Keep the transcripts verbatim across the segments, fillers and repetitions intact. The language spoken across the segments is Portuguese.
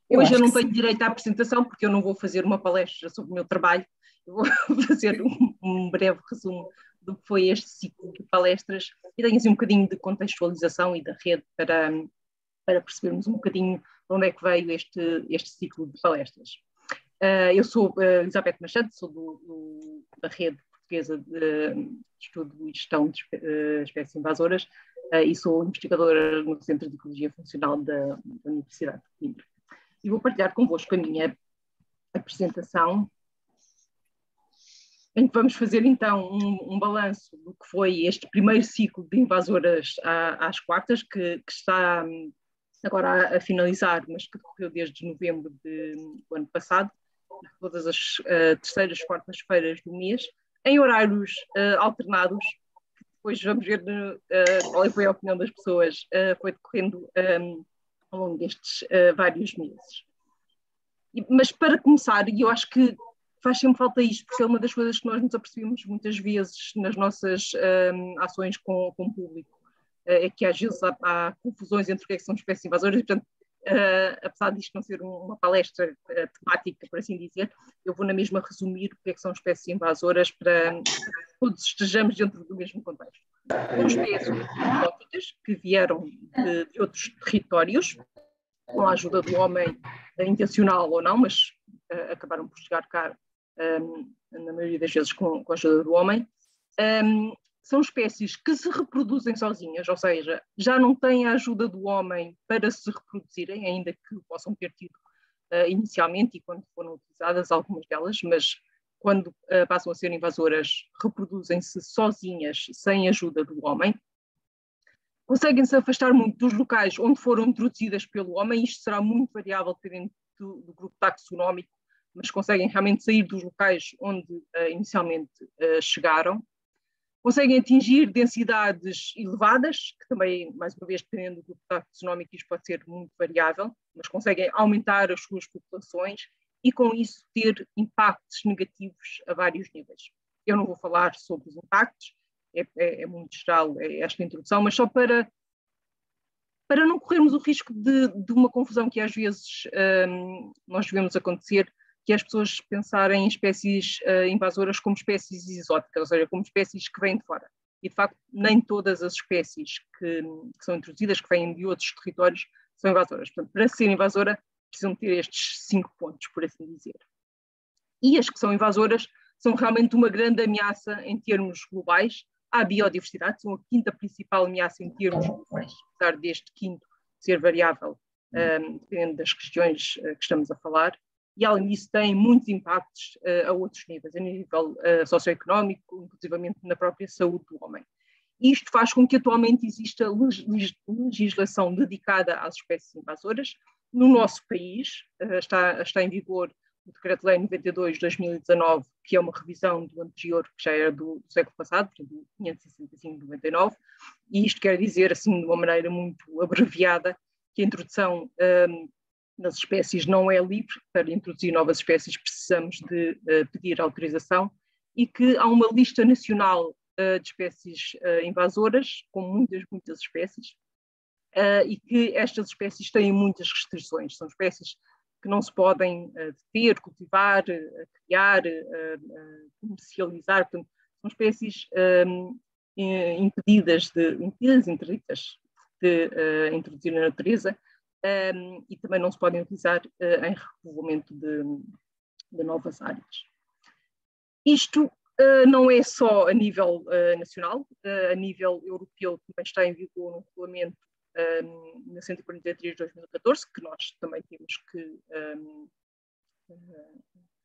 Eu Hoje eu acho que não sim. tenho direito à apresentação, porque eu não vou fazer uma palestra sobre o meu trabalho, eu vou fazer um, um breve resumo do que foi este ciclo de palestras e tenho assim um bocadinho de contextualização e da rede para, para percebermos um bocadinho de onde é que veio este, este ciclo de palestras. Uh, eu sou uh, Elizabeth Machado, sou do, do, da rede portuguesa de estudo e gestão de uh, espécies invasoras uh, e sou investigadora no Centro de Ecologia Funcional da, da Universidade de Coimbra. E vou partilhar convosco a minha apresentação, em que vamos fazer então um, um balanço do que foi este primeiro ciclo de invasoras à, às quartas, que, que está agora a, a finalizar, mas que decorreu desde novembro de, do ano passado, todas as uh, terceiras quartas-feiras do mês, em horários uh, alternados, que depois vamos ver uh, qual foi a opinião das pessoas, uh, foi decorrendo um, ao longo destes uh, vários meses. E, mas para começar, e eu acho que faz sempre falta isto, porque é uma das coisas que nós nos apercebemos muitas vezes nas nossas um, ações com, com o público, uh, é que às vezes há, há confusões entre o que, é que são espécies invasoras, e portanto, Uh, apesar disto não ser um, uma palestra uh, temática, por assim dizer, eu vou na mesma resumir o que, é que são espécies invasoras para, para que todos estejamos dentro do mesmo contexto. São espécies exóticas que vieram de, de outros territórios, com a ajuda do homem, uh, intencional ou não, mas uh, acabaram por chegar cá, um, na maioria das vezes, com, com a ajuda do homem. Um, são espécies que se reproduzem sozinhas, ou seja, já não têm a ajuda do homem para se reproduzirem, ainda que possam ter tido uh, inicialmente e quando foram utilizadas algumas delas, mas quando uh, passam a ser invasoras, reproduzem-se sozinhas, sem ajuda do homem. Conseguem-se afastar muito dos locais onde foram introduzidas pelo homem, isto será muito variável dependendo do, do grupo taxonómico, mas conseguem realmente sair dos locais onde uh, inicialmente uh, chegaram. Conseguem atingir densidades elevadas, que também, mais uma vez, dependendo do grupo taxonómico, isto pode ser muito variável, mas conseguem aumentar as suas populações e, com isso, ter impactos negativos a vários níveis. Eu não vou falar sobre os impactos, é, é, é muito geral é esta introdução, mas só para, para não corrermos o risco de, de uma confusão que às vezes um, nós vemos acontecer, que é as pessoas pensarem em espécies uh, invasoras como espécies exóticas, ou seja, como espécies que vêm de fora. E, de facto, nem todas as espécies que, que são introduzidas, que vêm de outros territórios, são invasoras. Portanto, para ser invasora, precisam ter estes cinco pontos, por assim dizer. E as que são invasoras são realmente uma grande ameaça em termos globais à biodiversidade, são a quinta principal ameaça em termos globais, apesar deste quinto ser variável, um, dependendo das questões uh, que estamos a falar. E, além disso, tem muitos impactos uh, a outros níveis, a nível uh, socioeconómico, inclusivamente na própria saúde do homem. E isto faz com que atualmente exista legislação dedicada às espécies invasoras. No nosso país uh, está, está em vigor o Decreto-Lei noventa e dois de dois mil e dezanove, que é uma revisão do anterior, que já era do, do século passado, do quinhentos e sessenta e cinco de noventa e nove, e isto quer dizer, assim, de uma maneira muito abreviada, que a introdução um, das espécies não é livre. Para introduzir novas espécies precisamos de uh, pedir autorização e que há uma lista nacional uh, de espécies uh, invasoras, com muitas, muitas espécies, uh, e que estas espécies têm muitas restrições. São espécies que não se podem uh, ter, cultivar, uh, criar, uh, uh, comercializar. Portanto, são espécies um, impedidas, de, impedidas, interditas de uh, introduzir na natureza. Um, e também não se podem utilizar uh, em repovoamento de, de novas áreas. Isto uh, não é só a nível uh, nacional, uh, a nível europeu também está em vigor um regulamento um, na cento e quarenta e três de dois mil e catorze, que nós também temos que um, uh,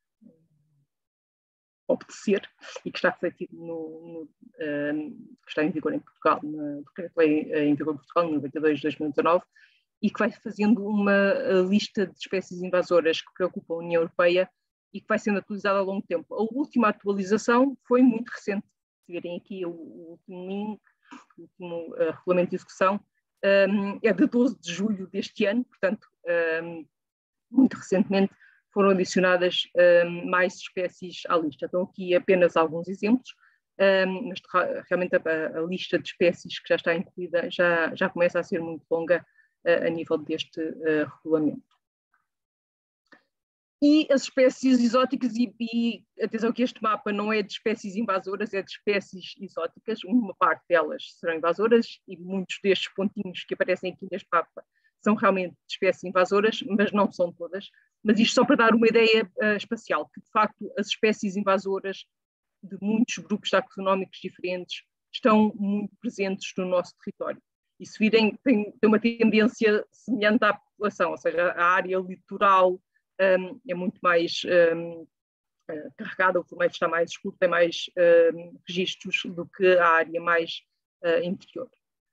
obedecer e que está refletido no, no um, que está em vigor em Portugal, no Decreto-Lei em vigor em Portugal, no noventa e dois de dois mil e dezanove, e que vai fazendo uma lista de espécies invasoras que preocupam a União Europeia e que vai sendo atualizada ao longo do tempo. A última atualização foi muito recente. Se verem aqui o, o último link, o último uh, regulamento de execução, um, é de doze de julho deste ano, portanto, um, muito recentemente foram adicionadas um, mais espécies à lista. Então aqui apenas alguns exemplos, um, mas realmente a, a lista de espécies que já está incluída já, já começa a ser muito longa a nível deste uh, regulamento. e as espécies exóticas, e, e atenção que este mapa não é de espécies invasoras, é de espécies exóticas, uma parte delas serão invasoras e muitos destes pontinhos que aparecem aqui neste mapa são realmente de espécies invasoras, mas não são todas. Mas isto só para dar uma ideia uh, espacial, que de facto as espécies invasoras de muitos grupos taxonómicos diferentes estão muito presentes no nosso território. E se virem, tem, tem uma tendência semelhante à população, ou seja, a área litoral um, é muito mais um, uh, carregada, o formato está mais escuro, tem mais um, registros do que a área mais uh, interior.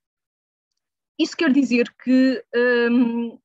Isso quer dizer que um,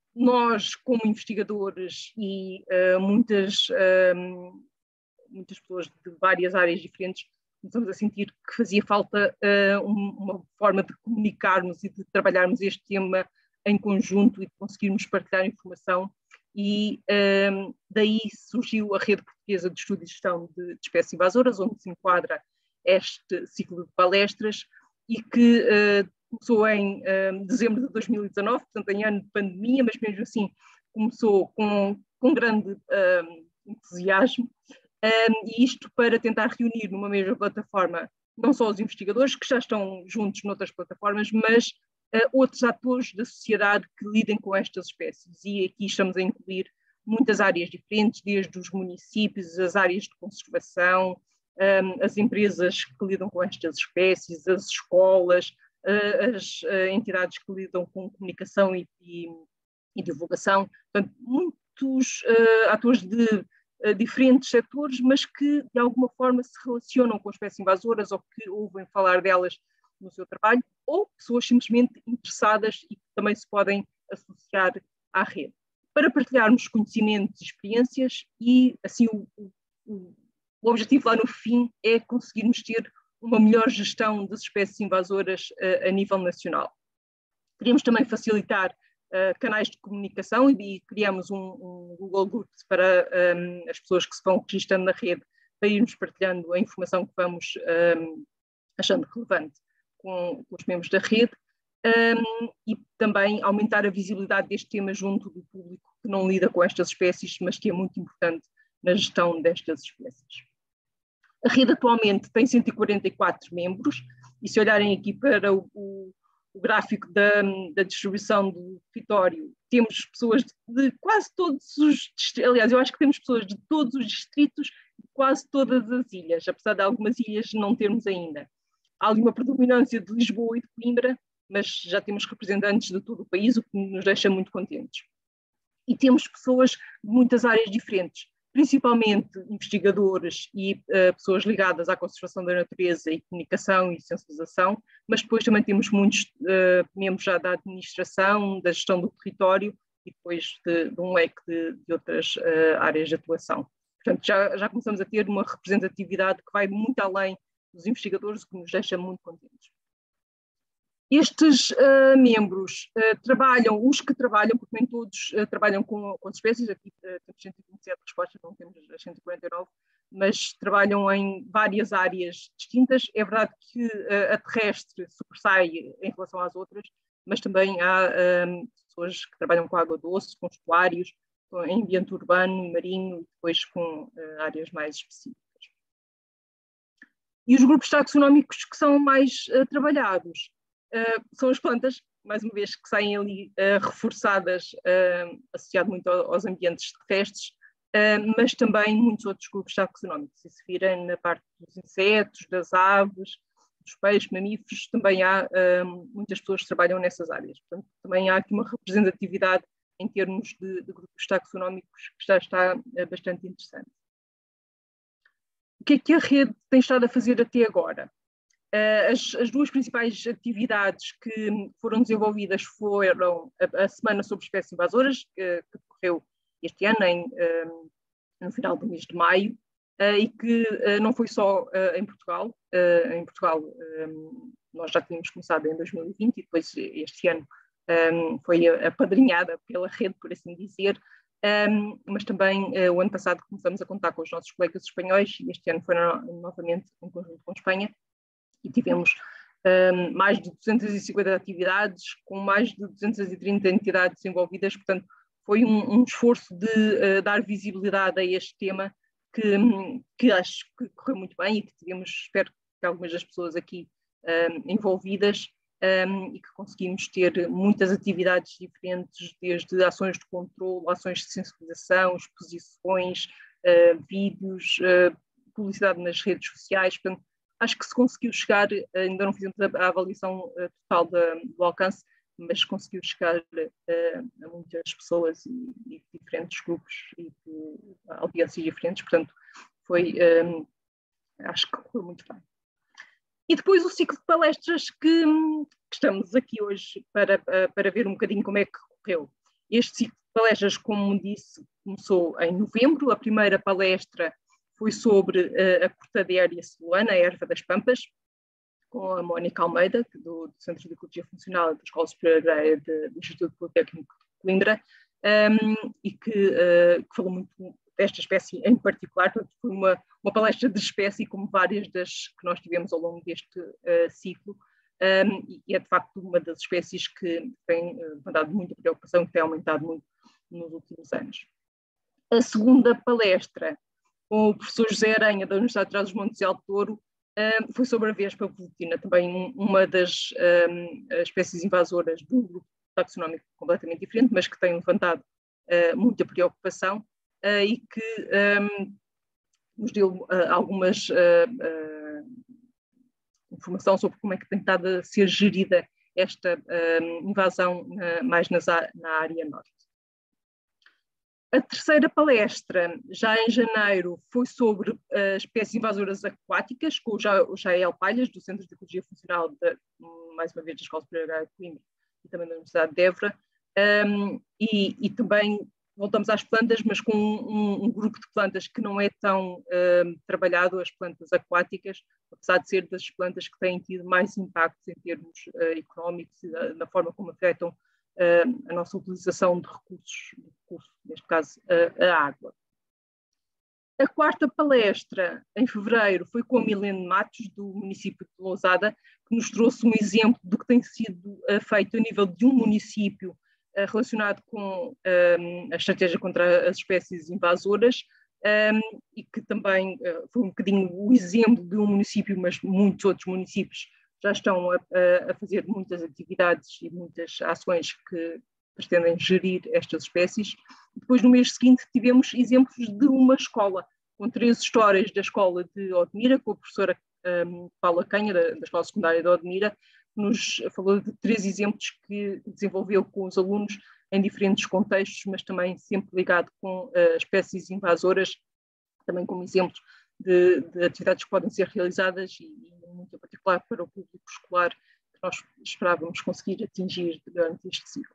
nós, como investigadores e uh, muitas, um, muitas pessoas de várias áreas diferentes, começamos a sentir que fazia falta uh, uma forma de comunicarmos e de trabalharmos este tema em conjunto e de conseguirmos partilhar informação, e um, daí surgiu a Rede Portuguesa de Estudo e Gestão de, de Espécies Invasoras, onde se enquadra este ciclo de palestras, e que uh, começou em um, dezembro de dois mil e dezanove, portanto em ano de pandemia, mas mesmo assim começou com, com grande um, entusiasmo, um, e isto para tentar reunir numa mesma plataforma não só os investigadores que já estão juntos noutras plataformas, mas uh, outros atores da sociedade que lidem com estas espécies. E aqui estamos a incluir muitas áreas diferentes, desde os municípios, as áreas de conservação, um, as empresas que lidam com estas espécies, as escolas, uh, as uh, entidades que lidam com comunicação e, e, e divulgação. Portanto, muitos uh, atores de uh, diferentes setores, mas que de alguma forma se relacionam com espécies invasoras ou que ouvem falar delas no seu trabalho, ou pessoas simplesmente interessadas e que também se podem associar à rede, para partilharmos conhecimentos e experiências, e assim o, o, o objetivo lá no fim é conseguirmos ter uma melhor gestão das espécies invasoras uh, a nível nacional. Queríamos também facilitar uh, canais de comunicação e, e criamos um, um Google Groups para um, as pessoas que se vão registrando na rede, para irmos partilhando a informação que vamos um, achando relevante com, com os membros da rede, um, e também aumentar a visibilidade deste tema junto do público que não lida com estas espécies, mas que é muito importante na gestão destas espécies. A rede atualmente tem cento e quarenta e quatro membros, e se olharem aqui para o, o, o gráfico da, da distribuição do território, temos pessoas de, de quase todos os distritos, aliás, eu acho que temos pessoas de todos os distritos, de quase todas as ilhas, apesar de algumas ilhas não termos ainda. Há ali uma predominância de Lisboa e de Coimbra, mas já temos representantes de todo o país, o que nos deixa muito contentes. E temos pessoas de muitas áreas diferentes, principalmente investigadores e uh, pessoas ligadas à conservação da natureza e comunicação e sensibilização, mas depois também temos muitos uh, membros já da administração, da gestão do território e depois de, de um leque de, de outras uh, áreas de atuação. Portanto, já, já começamos a ter uma representatividade que vai muito além dos investigadores, o que nos deixa muito contentes. Estes uh, membros uh, trabalham, os que trabalham, porque nem todos uh, trabalham com, com as espécies, aqui uh, temos cento e vinte e sete respostas, não temos as cento e quarenta e nove, mas trabalham em várias áreas distintas. É verdade que uh, a terrestre sobressai em relação às outras, mas também há um, pessoas que trabalham com água doce, com estuários, com, em ambiente urbano, marinho, e depois com uh, áreas mais específicas. E os grupos taxonómicos que são mais uh, trabalhados Uh, são as plantas, mais uma vez, que saem ali uh, reforçadas, uh, associado muito aos ambientes terrestres, uh, mas também muitos outros grupos taxonómicos. E se virem na parte dos insetos, das aves, dos peixes, mamíferos, também há uh, muitas pessoas que trabalham nessas áreas. Portanto, também há aqui uma representatividade em termos de, de grupos taxonómicos que já está uh, bastante interessante. O que é que a rede tem estado a fazer até agora? As, as duas principais atividades que foram desenvolvidas foram a, a Semana sobre Espécies Invasoras, que, que decorreu este ano, em, um, no final do mês de maio, uh, e que uh, não foi só uh, em Portugal. Uh, em Portugal um, nós já tínhamos começado em dois mil e vinte e depois este ano um, foi apadrinhada pela rede, por assim dizer, um, mas também uh, o ano passado começamos a contar com os nossos colegas espanhóis e este ano foi no, novamente em conjunto com a Espanha. E tivemos um, mais de duzentas e cinquenta atividades, com mais de duzentas e trinta entidades envolvidas, portanto, foi um, um esforço de uh, dar visibilidade a este tema que, que acho que correu muito bem e que tivemos, espero que algumas das pessoas aqui um, envolvidas um, e que conseguimos ter muitas atividades diferentes, desde ações de controle, ações de sensibilização, exposições, uh, vídeos, uh, publicidade nas redes sociais. Portanto, acho que se conseguiu chegar, ainda não fizemos a, a avaliação uh, total da, do alcance, mas conseguiu chegar uh, a muitas pessoas e, e diferentes grupos e de, audiências diferentes, portanto, foi, um, acho que correu muito bem. E depois o ciclo de palestras que, que estamos aqui hoje para, para ver um bocadinho como é que correu. Este ciclo de palestras, como disse, começou em novembro. A primeira palestra foi sobre uh, a cortadeira celuana, a erva das pampas, com a Mónica Almeida, do, do Centro de Ecologia Funcional da Escola Superior Agrária do Instituto Politécnico de Coimbra, um, e que, uh, que falou muito desta espécie em particular. Portanto, foi uma, uma palestra de espécie, como várias das que nós tivemos ao longo deste uh, ciclo, um, e é de facto uma das espécies que tem levantado uh, muita preocupação, que tem aumentado muito nos últimos anos. A segunda palestra, com o professor José Aranha, da Universidade de Trás-os-Montes e Alto Douro, um, foi sobre a vespa velutina, também um, uma das um, espécies invasoras de um grupo taxonómico completamente diferente, mas que tem levantado uh, muita preocupação. Uh, e que um, nos deu uh, algumas uh, uh, informação sobre como é que tem estado a ser gerida esta uh, invasão uh, mais nas, na área norte. A terceira palestra, já em janeiro, foi sobre uh, espécies invasoras aquáticas, com o, ja, o Jael Palhas, do Centro de Ecologia Funcional, de, mais uma vez, da Escola Superior Agrária de Coimbra e também da Universidade de Évora, um, e, e também voltamos às plantas, mas com um, um grupo de plantas que não é tão uh, trabalhado, as plantas aquáticas, apesar de ser das plantas que têm tido mais impactos em termos uh, económicos e da, da forma como afetam uh, a nossa utilização de recursos, de recursos neste caso uh, a água. A quarta palestra, em fevereiro, foi com a Milene Matos, do município de Lousada, que nos trouxe um exemplo do que tem sido uh, feito a nível de um município relacionado com um, a estratégia contra as espécies invasoras, um, e que também uh, foi um bocadinho o exemplo de um município, mas muitos outros municípios já estão a, a fazer muitas atividades e muitas ações que pretendem gerir estas espécies. Depois, no mês seguinte, tivemos exemplos de uma escola, com três histórias da escola de Odmira, com a professora um, Paula Canha, da, da Escola Secundária de Odmira, nos falou de três exemplos que desenvolveu com os alunos em diferentes contextos, mas também sempre ligado com uh, espécies invasoras, também como exemplos de, de atividades que podem ser realizadas e, e muito em particular para o público escolar que nós esperávamos conseguir atingir durante este ciclo.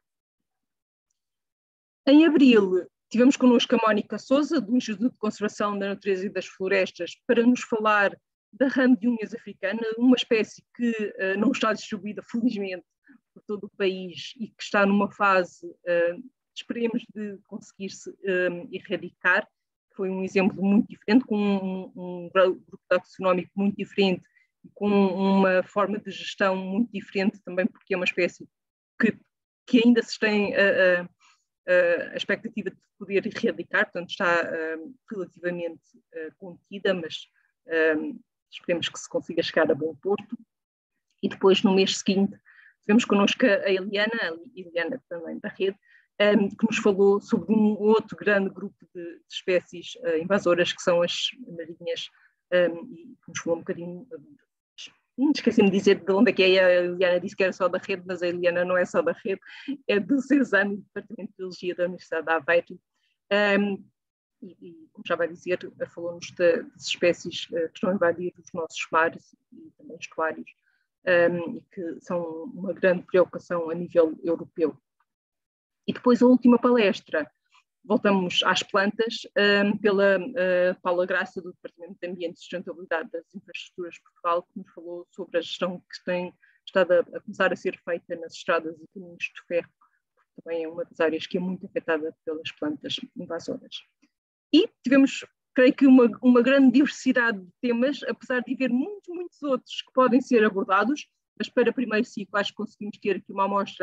Em abril, tivemos connosco a Mónica Sousa, do Instituto de Conservação da Natureza e das Florestas, para nos falar da rã de unhas africana, uma espécie que uh, não está distribuída, felizmente, por todo o país e que está numa fase, uh, esperemos, de conseguir-se uh, erradicar. Foi um exemplo muito diferente, com um, um grupo taxonómico muito diferente, com uma forma de gestão muito diferente também, porque é uma espécie que, que ainda se tem a, a, a expectativa de poder erradicar, portanto está uh, relativamente uh, contida, mas uh, esperemos que se consiga chegar a bom porto. E depois, no mês seguinte, tivemos connosco a Eliana, a Eliana também da rede, um, que nos falou sobre um outro grande grupo de, de espécies uh, invasoras, que são as marinhas, um, e que nos falou um bocadinho, um, esqueci-me de dizer de onde é que é, a Eliana disse que era só da rede, mas a Eliana não é só da rede, é do CESAM, do Departamento de Biologia da Universidade de Aveiro. Um, E, e, como já vai dizer, falou-nos das espécies uh, que estão a invadir os nossos mares e também estuários, um, e que são uma grande preocupação a nível europeu. E depois a última palestra, voltamos às plantas, um, pela uh, Paula Graça, do Departamento de Ambiente e Sustentabilidade das Infraestruturas de Portugal, que nos falou sobre a gestão que tem estado a, a começar a ser feita nas estradas e caminhos de ferro, que também é uma das áreas que é muito afetada pelas plantas invasoras. E tivemos, creio que, uma, uma grande diversidade de temas, apesar de haver muitos, muitos outros que podem ser abordados, mas para primeiro ciclo acho que conseguimos ter aqui uma amostra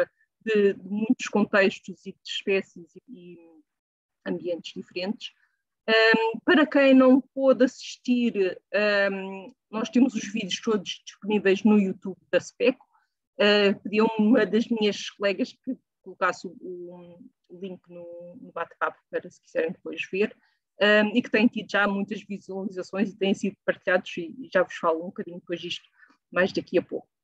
de, de muitos contextos e de espécies e, e ambientes diferentes. Um, para quem não pôde assistir, um, nós temos os vídeos todos disponíveis no YouTube da SPECO. Uh, pediu uma das minhas colegas que colocasse o, o, o link no, no bate-papo para se quiserem depois ver, um, e que têm tido já muitas visualizações e têm sido partilhados, e, e já vos falo um bocadinho depois disto mais daqui a pouco.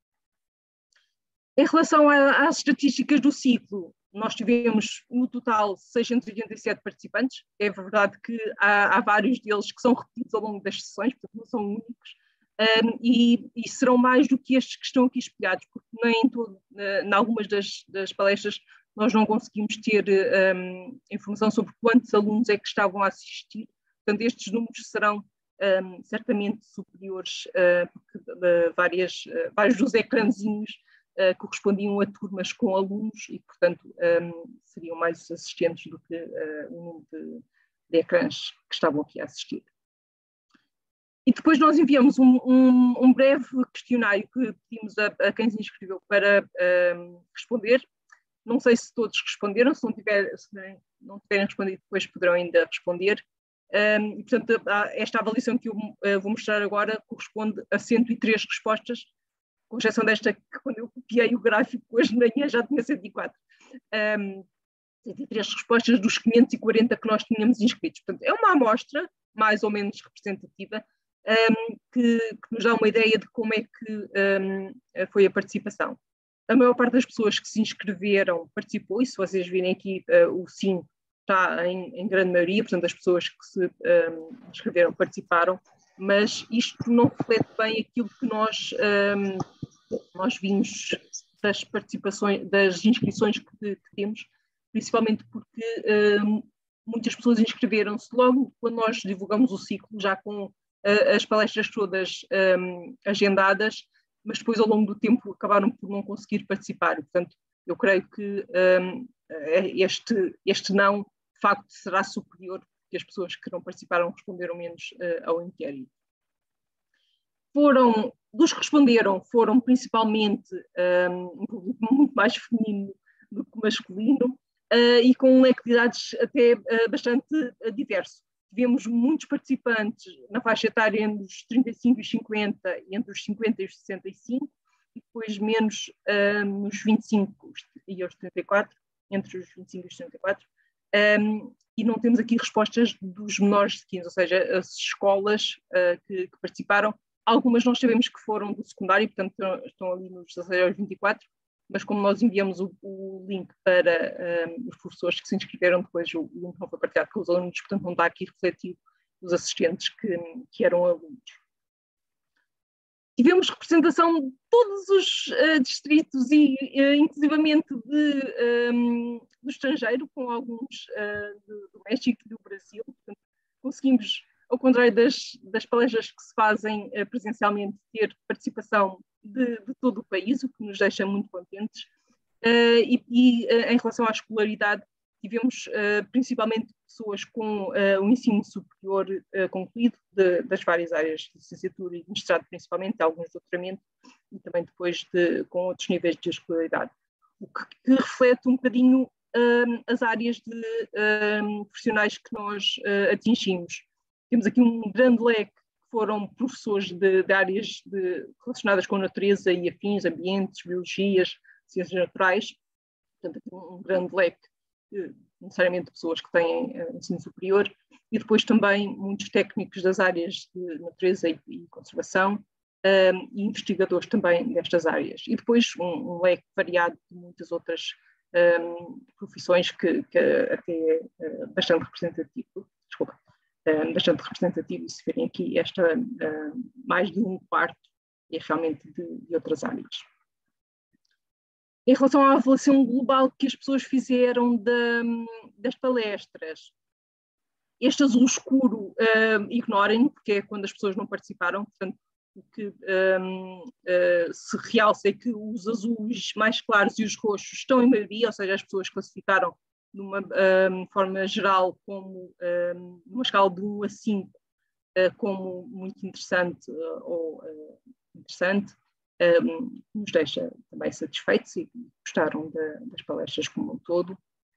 Em relação a, às estatísticas do ciclo, nós tivemos no total seiscentos e oitenta e sete participantes. É verdade que há, há vários deles que são repetidos ao longo das sessões, portanto não são únicos, um, e, e serão mais do que estes que estão aqui espelhados, porque nem em, todo, uh, em algumas das, das palestras nós não conseguimos ter um, informação sobre quantos alunos é que estavam a assistir. Portanto, estes números serão um, certamente superiores, uh, porque uh, várias, uh, vários dos ecrãzinhos Uh, correspondiam a turmas com alunos e, portanto, um, seriam mais assistentes do que uh, o número de, de ecrãs que estavam aqui a assistir. E depois nós enviamos um, um, um breve questionário que pedimos a, a quem se inscreveu para um, responder. Não sei se todos responderam, se não, tiver, se não tiverem respondido, depois poderão ainda responder. Um, e, portanto, a, esta avaliação que eu uh, vou mostrar agora corresponde a cento e três respostas, com exceção desta que quando eu copiei o gráfico hoje de manhã já tinha cento e quatro. Um, cento e três respostas dos quinhentos e quarenta que nós tínhamos inscritos. Portanto, é uma amostra mais ou menos representativa um, que, que nos dá uma ideia de como é que um, foi a participação. A maior parte das pessoas que se inscreveram participou, e se vocês virem aqui uh, o sim está em, em grande maioria, portanto as pessoas que se um, inscreveram participaram, mas isto não reflete bem aquilo que nós, um, nós vimos das participações, das inscrições que, que temos, principalmente porque um, muitas pessoas inscreveram-se logo quando nós divulgamos o ciclo, já com uh, as palestras todas um, agendadas, mas depois ao longo do tempo acabaram por não conseguir participar. Portanto, eu creio que um, este, este não, de facto, será superior, que as pessoas que não participaram responderam menos uh, ao inquérito. Foram, dos que responderam foram principalmente um, um público muito mais feminino do que masculino uh, e com um leque de idades até uh, bastante uh, diverso. Tivemos muitos participantes na faixa etária entre os trinta e cinco e os cinquenta, entre os cinquenta e os sessenta e cinco, e depois menos uh, nos vinte e cinco e aos trinta e quatro, entre os vinte e cinco e os trinta e quatro. Um, e não temos aqui respostas dos menores de quinze, ou seja, as escolas uh, que, que participaram. Algumas nós sabemos que foram do secundário, portanto estão ali nos dezasseis aos vinte e quatro, mas como nós enviamos o, o link para um, os professores que se inscreveram, depois o link não foi partilhado com os alunos, portanto não está aqui refletido os assistentes que, que eram alunos. Tivemos representação de todos os uh, distritos e, uh, inclusivamente, de, um, do estrangeiro, com alguns uh, do, do México e do Brasil. Portanto, conseguimos, ao contrário das, das palestras que se fazem uh, presencialmente, ter participação de, de todo o país, o que nos deixa muito contentes. Uh, e e uh, em relação à escolaridade, tivemos uh, principalmente pessoas com uh, um ensino superior uh, concluído de, das várias áreas de licenciatura e de mestrado, principalmente, alguns de doutoramento, e também depois de, com outros níveis de escolaridade. O que, que reflete um bocadinho uh, as áreas de, uh, profissionais que nós uh, atingimos. Temos aqui um grande leque, que foram professores de, de áreas de, relacionadas com a natureza e afins, ambientes, biologias, ciências naturais, portanto, aqui um, um grande leque, necessariamente pessoas que têm uh, ensino superior, e depois também muitos técnicos das áreas de natureza e, e conservação, um, e investigadores também destas áreas. E depois um, um leque variado de muitas outras um, profissões que, que até é uh, bastante representativo. Desculpa, uh, bastante representativo, e se verem aqui, esta uh, mais de um quarto é realmente de, de outras áreas. Em relação à avaliação global que as pessoas fizeram da, das palestras, este azul escuro, uh, ignorem, porque é quando as pessoas não participaram, portanto, o que um, uh, se realça é que os azuis mais claros e os roxos estão em maioria, ou seja, as pessoas classificaram de uma um, forma geral, como um, numa escala de um a cinco, uh, como muito interessante uh, ou uh, interessante. um, nos deixa também satisfeitos e gostaram de, das palestras como um todo.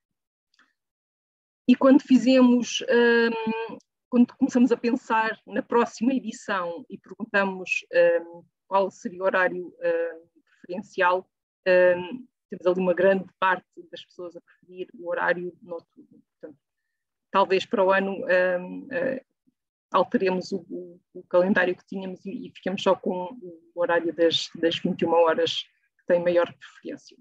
E quando fizemos, um, quando começamos a pensar na próxima edição e perguntamos um, qual seria o horário um, preferencial, um, temos ali uma grande parte das pessoas a preferir o horário noturno. Portanto, talvez para o ano um, uh, alteremos o, o, o calendário que tínhamos e, e ficamos só com o horário das, das vinte e uma horas, que tem maior preferência.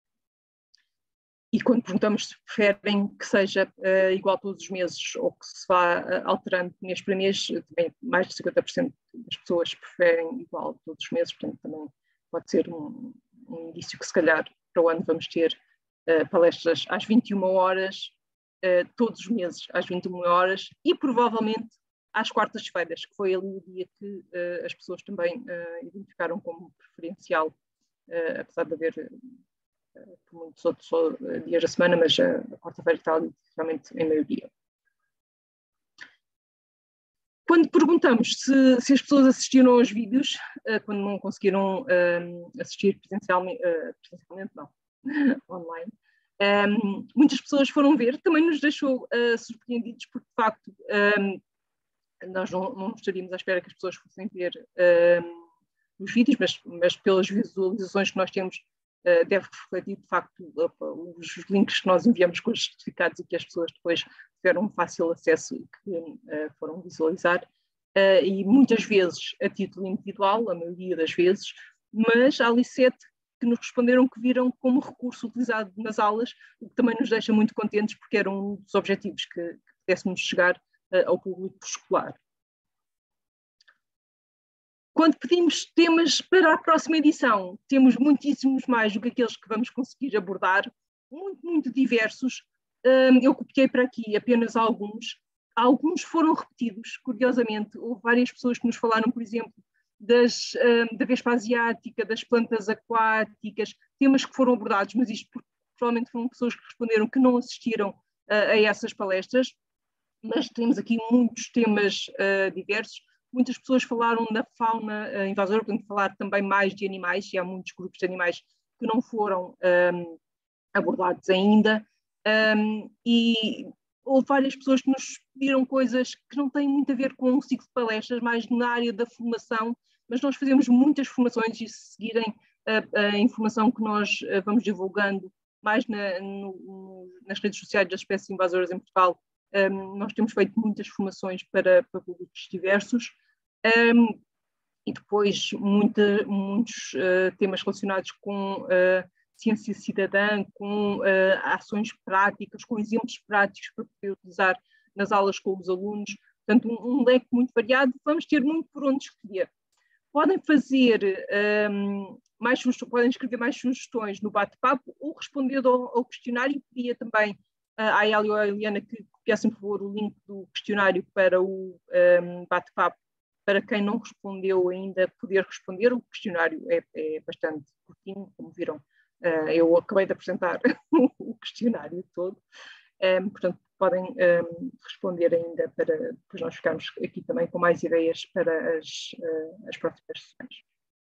E quando perguntamos se preferem que seja uh, igual todos os meses ou que se vá uh, alterando mês para mês, também mais de cinquenta por cento das pessoas preferem igual todos os meses, portanto também pode ser um, um indício que se calhar para o ano vamos ter uh, palestras às vinte e uma horas, uh, todos os meses às vinte e uma horas e provavelmente às quartas-feiras, que foi ali o dia que uh, as pessoas também uh, identificaram como preferencial, uh, apesar de haver uh, por muitos outros uh, dias da semana, mas uh, a quarta-feira está ali realmente em meio-dia. Quando perguntamos se, se as pessoas assistiram aos vídeos, uh, quando não conseguiram uh, assistir presencialmente, uh, presencialmente não, online, um, muitas pessoas foram ver, também nos deixou uh, surpreendidos, porque de facto um, nós não, não estaríamos à espera que as pessoas fossem ver um, os vídeos, mas, mas pelas visualizações que nós temos, uh, deve refletir de facto uh, os links que nós enviamos com os certificados e que as pessoas depois tiveram fácil acesso e que uh, foram visualizar, uh, e muitas vezes a título individual, a maioria das vezes, mas há ali sete que nos responderam que viram como recurso utilizado nas aulas, o que também nos deixa muito contentes, porque era um dos objetivos que, que pudéssemos chegar uh, ao público escolar. Quando pedimos temas para a próxima edição, temos muitíssimos mais do que aqueles que vamos conseguir abordar, muito, muito diversos. Eu copiei para aqui apenas alguns. Alguns foram repetidos, curiosamente. Houve várias pessoas que nos falaram, por exemplo, das, da vespa asiática, das plantas aquáticas, temas que foram abordados, mas isto porque provavelmente foram pessoas que responderam que não assistiram a essas palestras. Mas temos aqui muitos temas diversos. Muitas pessoas falaram da fauna uh, invasora, portanto, falar também mais de animais, e há muitos grupos de animais que não foram um, abordados ainda. Um, e houve várias pessoas que nos pediram coisas que não têm muito a ver com um ciclo de palestras, mais na área da formação, mas nós fazemos muitas formações e se seguirem a, a informação que nós uh, vamos divulgando mais na, no, nas redes sociais das espécies invasoras em Portugal, um, nós temos feito muitas formações para, para públicos diversos. Um, e depois muita, muitos uh, temas relacionados com uh, ciência cidadã, com uh, ações práticas, com exemplos práticos para poder utilizar nas aulas com os alunos. Portanto, um, um leque muito variado, vamos ter muito por onde escolher. Podem fazer um, mais podem escrever mais sugestões no bate-papo ou responder ao, ao questionário. Pedia também uh, à Elia ou à Eliana que copiassem, por favor, o link do questionário para o um, bate-papo, para quem não respondeu ainda poder responder. O questionário é, é bastante curtinho, como viram, uh, eu acabei de apresentar o questionário todo, um, portanto podem um, responder ainda para depois nós ficarmos aqui também com mais ideias para as, uh, as próximas sessões.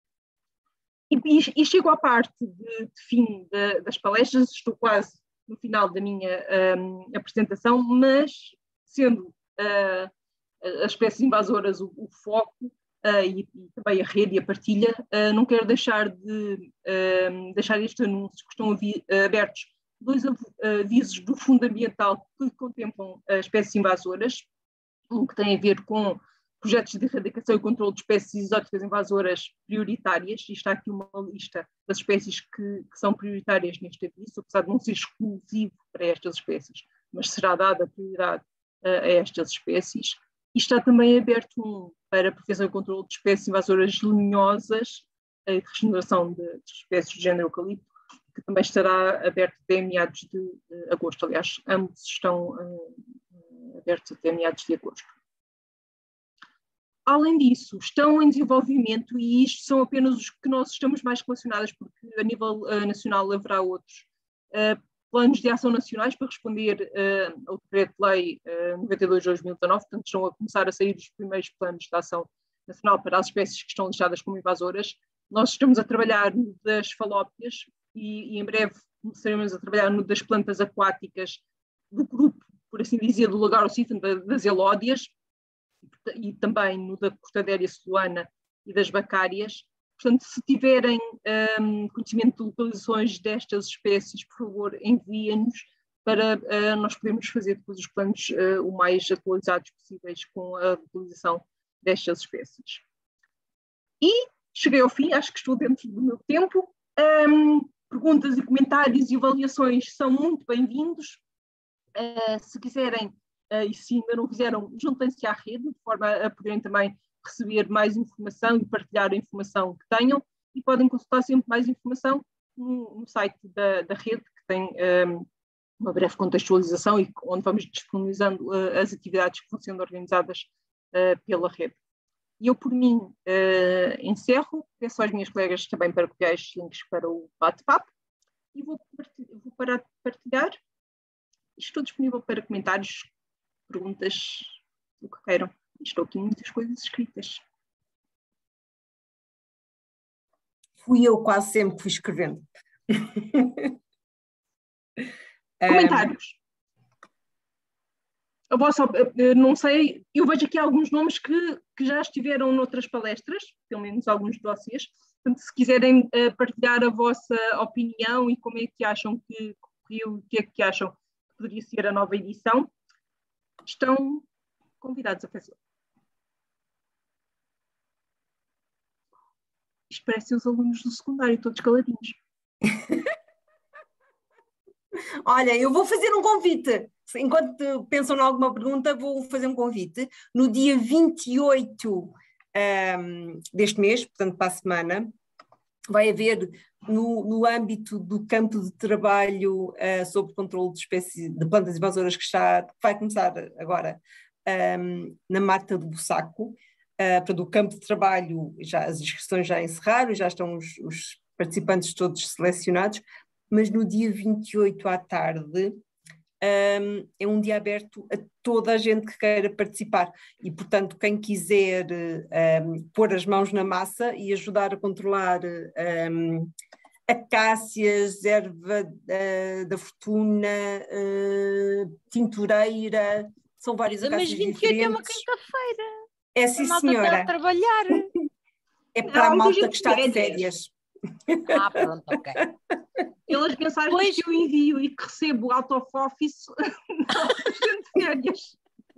E, e, e chego à parte de, de fim de, das palestras, estou quase no final da minha um, apresentação, mas sendo uh, as espécies invasoras o, o foco uh, e, e também a rede e a partilha, uh, não quero deixar de uh, deixar estes anúncios que estão avi abertos, dois avisos do Fundo Ambiental que contemplam as espécies invasoras, um que tem a ver com projetos de erradicação e controle de espécies exóticas invasoras prioritárias, e está aqui uma lista das espécies que, que são prioritárias neste aviso, apesar de não ser exclusivo para estas espécies, mas será dada prioridade uh, a estas espécies. E está também aberto um para a prevenção e controle de espécies invasoras leñosas e de regeneração de, de espécies de género eucalipto, que também estará aberto até meados de, de agosto. Aliás, ambos estão uh, abertos até meados de agosto. Além disso, estão em desenvolvimento, e isto são apenas os que nós estamos mais relacionados, porque a nível uh, nacional haverá outros uh, planos de ação nacionais para responder uh, ao Decreto-Lei uh, noventa e dois de dois mil e dezanove, portanto estão a começar a sair os primeiros planos de ação nacional para as espécies que estão listadas como invasoras, nós estamos a trabalhar no das falópias e, e em breve começaremos a trabalhar no das plantas aquáticas do grupo, por assim dizer, do Lagarocífero, das elódias, e também no da Cortadéria solana e das bacárias. Portanto, se tiverem um, conhecimento de localizações destas espécies, por favor, enviem-nos para uh, nós podermos fazer depois os planos uh, o mais atualizados possíveis com a localização destas espécies. E cheguei ao fim, acho que estou dentro do meu tempo. Um, perguntas e comentários e avaliações são muito bem-vindos. Uh, se quiserem, uh, e se ainda não fizeram, juntem-se à rede, de forma a poderem também receber mais informação e partilhar a informação que tenham, e podem consultar sempre mais informação no, no site da, da rede, que tem um, uma breve contextualização e onde vamos disponibilizando uh, as atividades que vão sendo organizadas uh, pela rede. E eu, por mim, uh, encerro, peço às minhas colegas também para copiar estes links para o bate-papo, e vou, vou parar de partilhar. Estou disponível para comentários, perguntas, o que queiram. Estou aqui muitas coisas escritas. Fui eu quase sempre que fui escrevendo. Comentários. A vossa, não sei, eu vejo aqui alguns nomes que, que já estiveram noutras palestras, pelo menos alguns de vocês. Portanto, se quiserem uh, partilhar a vossa opinião e como é que acham que correu, o que é que acham que poderia ser a nova edição, estão convidados a fazer. Isto parece os alunos do secundário, todos caladinhos. Olha, eu vou fazer um convite. Enquanto pensam em alguma pergunta, vou fazer um convite. No dia vinte e oito um, deste mês, portanto para a semana, vai haver no, no âmbito do campo de trabalho uh, sobre controle de espécies de plantas invasoras que está, vai começar agora um, na Mata do Bussaco. Uh, para o campo de trabalho, já, as inscrições já encerraram, já estão os, os participantes todos selecionados, mas no dia vinte e oito à tarde um, é um dia aberto a toda a gente que queira participar e, portanto, quem quiser um, pôr as mãos na massa e ajudar a controlar um, acácias, erva uh, da fortuna, uh, tintureira, são várias acácias diferentes. Mas vinte e oito é uma quinta-feira. É sim, a senhora. Está a trabalhar. É para a malta que está de férias. Ah, pronto, ok. Pelas mensagens pois... que eu envio e que recebo out of office, não de férias.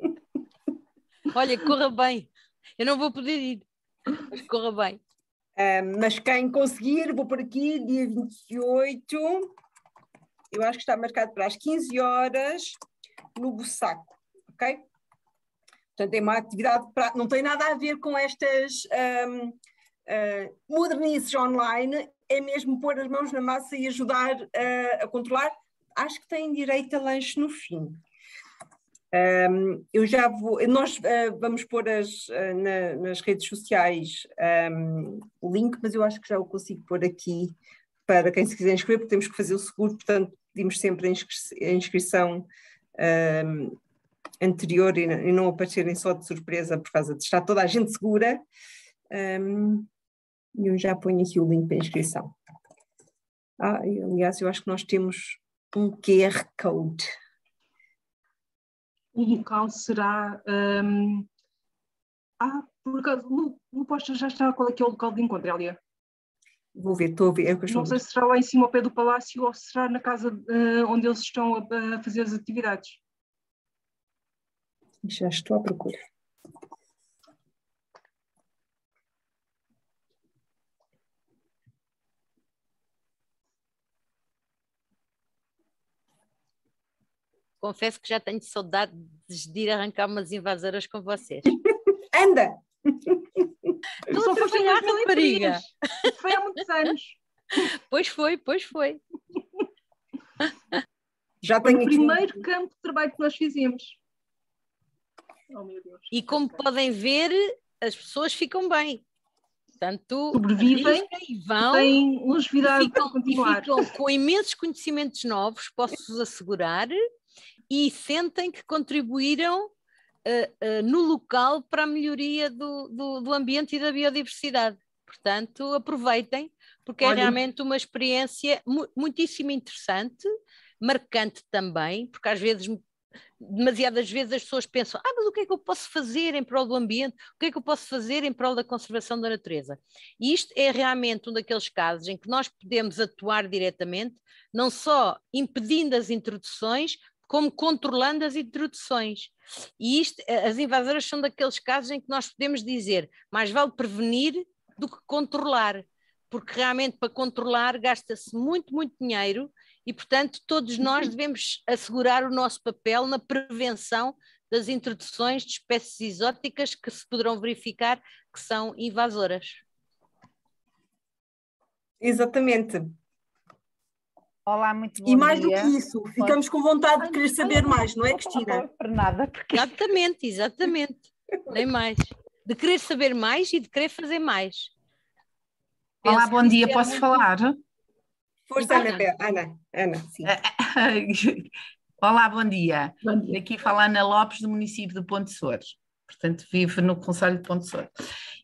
Olha, corra bem. Eu não vou poder ir, mas corra bem. Um, mas quem conseguir, vou por aqui, dia vinte e oito, eu acho que está marcado para as quinze horas, no Bussaco, ok? Portanto, é uma atividade, pra, não tem nada a ver com estas um, uh, modernices online, é mesmo pôr as mãos na massa e ajudar uh, a controlar. Acho que têm direito a lanche no fim. Um, eu já vou, nós uh, vamos pôr as, uh, na, nas redes sociais um, o link, mas eu acho que já o consigo pôr aqui para quem se quiser inscrever, porque temos que fazer o seguro, portanto pedimos sempre a, inscri a inscrição um, anterior e, e não aparecerem só de surpresa por causa de estar toda a gente segura. Um, e eu já ponho aqui o link para a inscrição. Ah, aliás, eu acho que nós temos um Q R Code. O local será... Um... Ah, por acaso, no, no posto já está qual é que é o local de encontro, Elia? Vou ver, estou a ver. É que eu não sei se será lá em cima ao pé do palácio ou se será na casa uh, onde eles estão a, a fazer as atividades. Já estou à procura. Confesso que já tenho saudade de ir arrancar umas invasoras com vocês. Anda! Tu só foste em rapariga. Foi há muitos anos. Pois foi, pois foi. Já foi o primeiro campo de trabalho que nós fizemos. Oh, meu Deus. E como podem ver, as pessoas ficam bem. Portanto, sobrevivem e vão têm longevidade para continuar. E ficam com imensos conhecimentos novos, posso-vos assegurar, e sentem que contribuíram uh, uh, no local para a melhoria do, do, do ambiente e da biodiversidade. Portanto, aproveitem, porque Olha, é realmente uma experiência mu muitíssimo interessante, marcante também, porque às vezes, demasiadas vezes as pessoas pensam, ah, mas o que é que eu posso fazer em prol do ambiente? O que é que eu posso fazer em prol da conservação da natureza? E isto é realmente um daqueles casos em que nós podemos atuar diretamente, não só impedindo as introduções, como controlando as introduções. E isto, as invasoras são daqueles casos em que nós podemos dizer, mais vale prevenir do que controlar, porque realmente para controlar gasta-se muito, muito dinheiro e, portanto, todos nós devemos assegurar o nosso papel na prevenção das introduções de espécies exóticas que se poderão verificar que são invasoras. exatamente. Olá, muito bom E mais dia. do que isso, ficamos com vontade de querer saber mais, não é, Cristina? Não para nada, porque Exatamente, exatamente. Nem mais. De querer saber mais e de querer fazer mais. Olá, Penso bom que dia, isso é posso muito falar? Força, Ana, importante. Ana, Ana, sim. Olá, bom dia. Bom dia. Daqui fala Ana Lopes, do município de Ponte Sores. Portanto, vivo no concelho de Ponte Sores.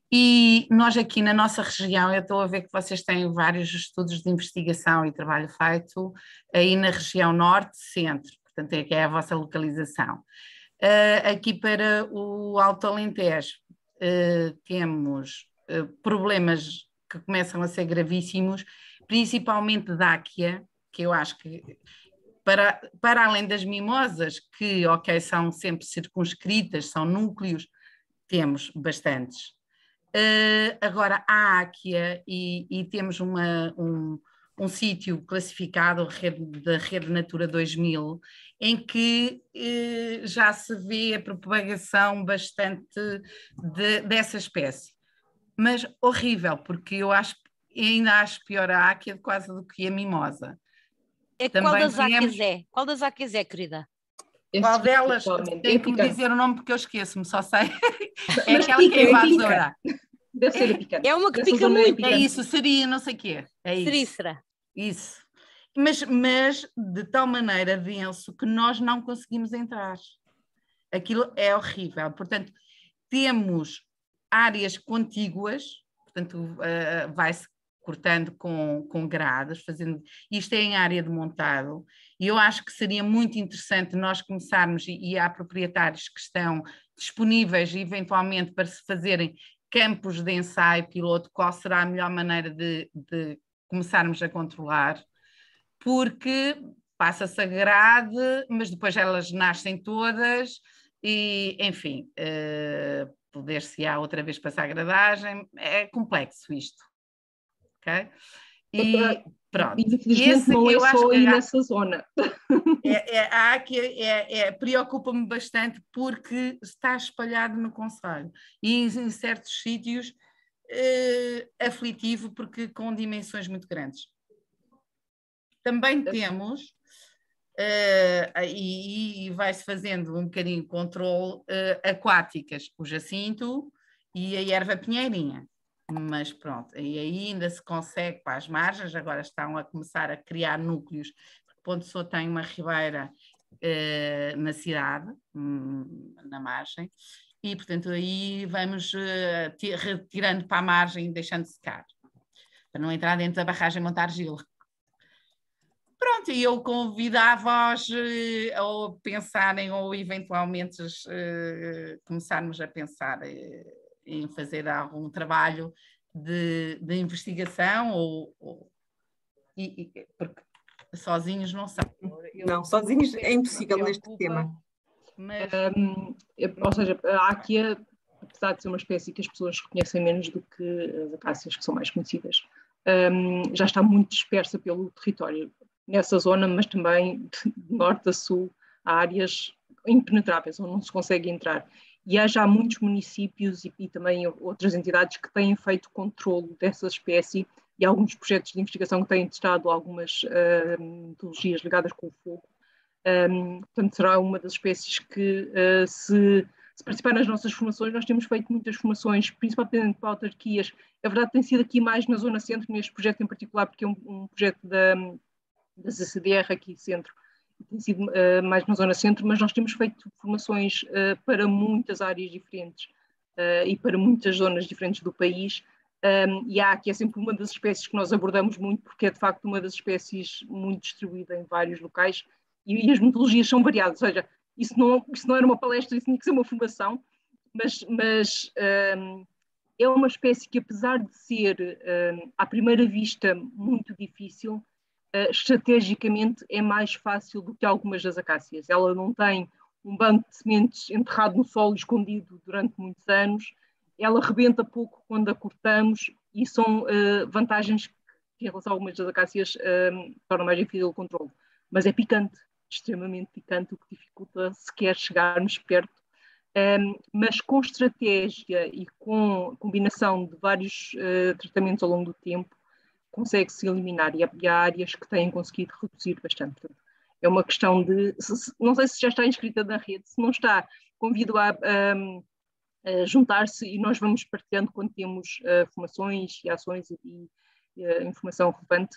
E nós aqui na nossa região, eu estou a ver que vocês têm vários estudos de investigação e trabalho feito aí na região norte-centro, portanto é que é a vossa localização. Uh, aqui para o Alto Alentejo uh, temos uh, problemas que começam a ser gravíssimos, principalmente dáquia, que eu acho que para, para além das mimosas, que ok, são sempre circunscritas, são núcleos, temos bastantes. Uh, agora a áquia, e, e temos uma, um, um sítio classificado rede, da Rede Natura dois mil, em que uh, já se vê a propagação bastante de, dessa espécie. Mas horrível, porque eu acho, ainda acho pior a áquia quase do que a mimosa. É Também qual das temos- áquias é? Qual das áquias é, querida? Qual Esse delas? totalmente. Tenho É que me picante. dizer o nome porque eu esqueço-me, só sei. É Mas aquela que é pica, é invasora. Deve ser a picante. É uma que Essa pica zona é muito. É picante. isso, seria não sei o quê. É isso. Cerícera. Isso. Mas, mas de tal maneira denso que nós não conseguimos entrar. Aquilo é horrível. Portanto, temos áreas contíguas, portanto, uh, vai-se cortando com, com grades, fazendo. Isto é em área de montado, e eu acho que seria muito interessante nós começarmos, e, e há proprietários que estão disponíveis eventualmente para se fazerem campos de ensaio piloto, qual será a melhor maneira de, de começarmos a controlar, porque passa-se a grade, mas depois elas nascem todas e, enfim, uh, poder-se-á outra vez passar a gradagem, é complexo isto, ok? E pronto. Infelizmente Esse, não é eu acho só que aí há- nessa zona. é, é, a áquia é, é, preocupa-me bastante porque está espalhado no concelho e em, em certos sítios eh, aflitivo porque com dimensões muito grandes. Também temos, eh, e, e vai-se fazendo um bocadinho de controle, eh, aquáticas, o jacinto e a erva pinheirinha. Mas pronto, e aí ainda se consegue para as margens, agora estão a começar a criar núcleos, porque Ponte Sor tem uma ribeira eh, na cidade, hum, na margem, e portanto aí vamos eh, ti- retirando para a margem e deixando secar, para não entrar dentro da barragem Montargil. Pronto, e eu convidava-vos eh, a pensarem ou eventualmente eh, começarmos a pensar eh, em fazer algum trabalho de, de investigação ou, ou e, e, porque sozinhos não sei. Eu- Não, sozinhos é impossível me neste preocupa, tema. Mas Um, ou seja, a áquia, apesar de ser uma espécie que as pessoas reconhecem menos do que as acácias que são mais conhecidas, um, já está muito dispersa pelo território nessa zona, mas também de norte a sul há áreas impenetráveis onde não se consegue entrar. E há já muitos municípios e, e também outras entidades que têm feito controle dessa espécie e alguns projetos de investigação que têm testado algumas uh, metodologias ligadas com o fogo. Um, portanto, será uma das espécies que, uh, se, se participar nas nossas formações, nós temos feito muitas formações, principalmente para autarquias. A verdade tem sido aqui mais na zona centro, neste projeto em particular, porque é um, um projeto da, da Z C D R aqui centro, tem sido uh, mais na zona centro, mas nós temos feito formações uh, para muitas áreas diferentes uh, e para muitas zonas diferentes do país, Um, e a áquia é sempre uma das espécies que nós abordamos muito, porque é de facto uma das espécies muito distribuída em vários locais, e, e as metodologias são variadas, ou seja, isso não, isso não era uma palestra, isso tinha que ser uma formação, mas, mas um, é uma espécie que, apesar de ser, um, à primeira vista, muito difícil, uh, estrategicamente é mais fácil do que algumas das acácias. Ela não tem um banco de sementes enterrado no solo, escondido durante muitos anos, ela rebenta pouco quando a cortamos, e são uh, vantagens que, em relação a algumas das acácias, um, tornam mais difícil o controle. Mas é picante, extremamente picante, o que dificulta sequer chegarmos perto. Um, mas com estratégia e com combinação de vários uh, tratamentos ao longo do tempo, consegue-se eliminar, e há, e há áreas que têm conseguido reduzir bastante. Portanto, é uma questão de, se, se, não sei se já está inscrita na rede, se não está, convido a, um, a juntar-se, e nós vamos partilhando quando temos uh, formações e ações e, e uh, informação relevante,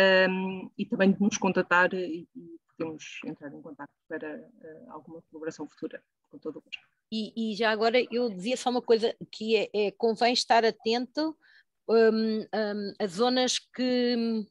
um, e também de nos contatar, e, e podemos entrar em contato para uh, alguma colaboração futura, com todo o gosto. E, e já agora eu dizia só uma coisa, que é, é convém estar atento um, um, a zonas que,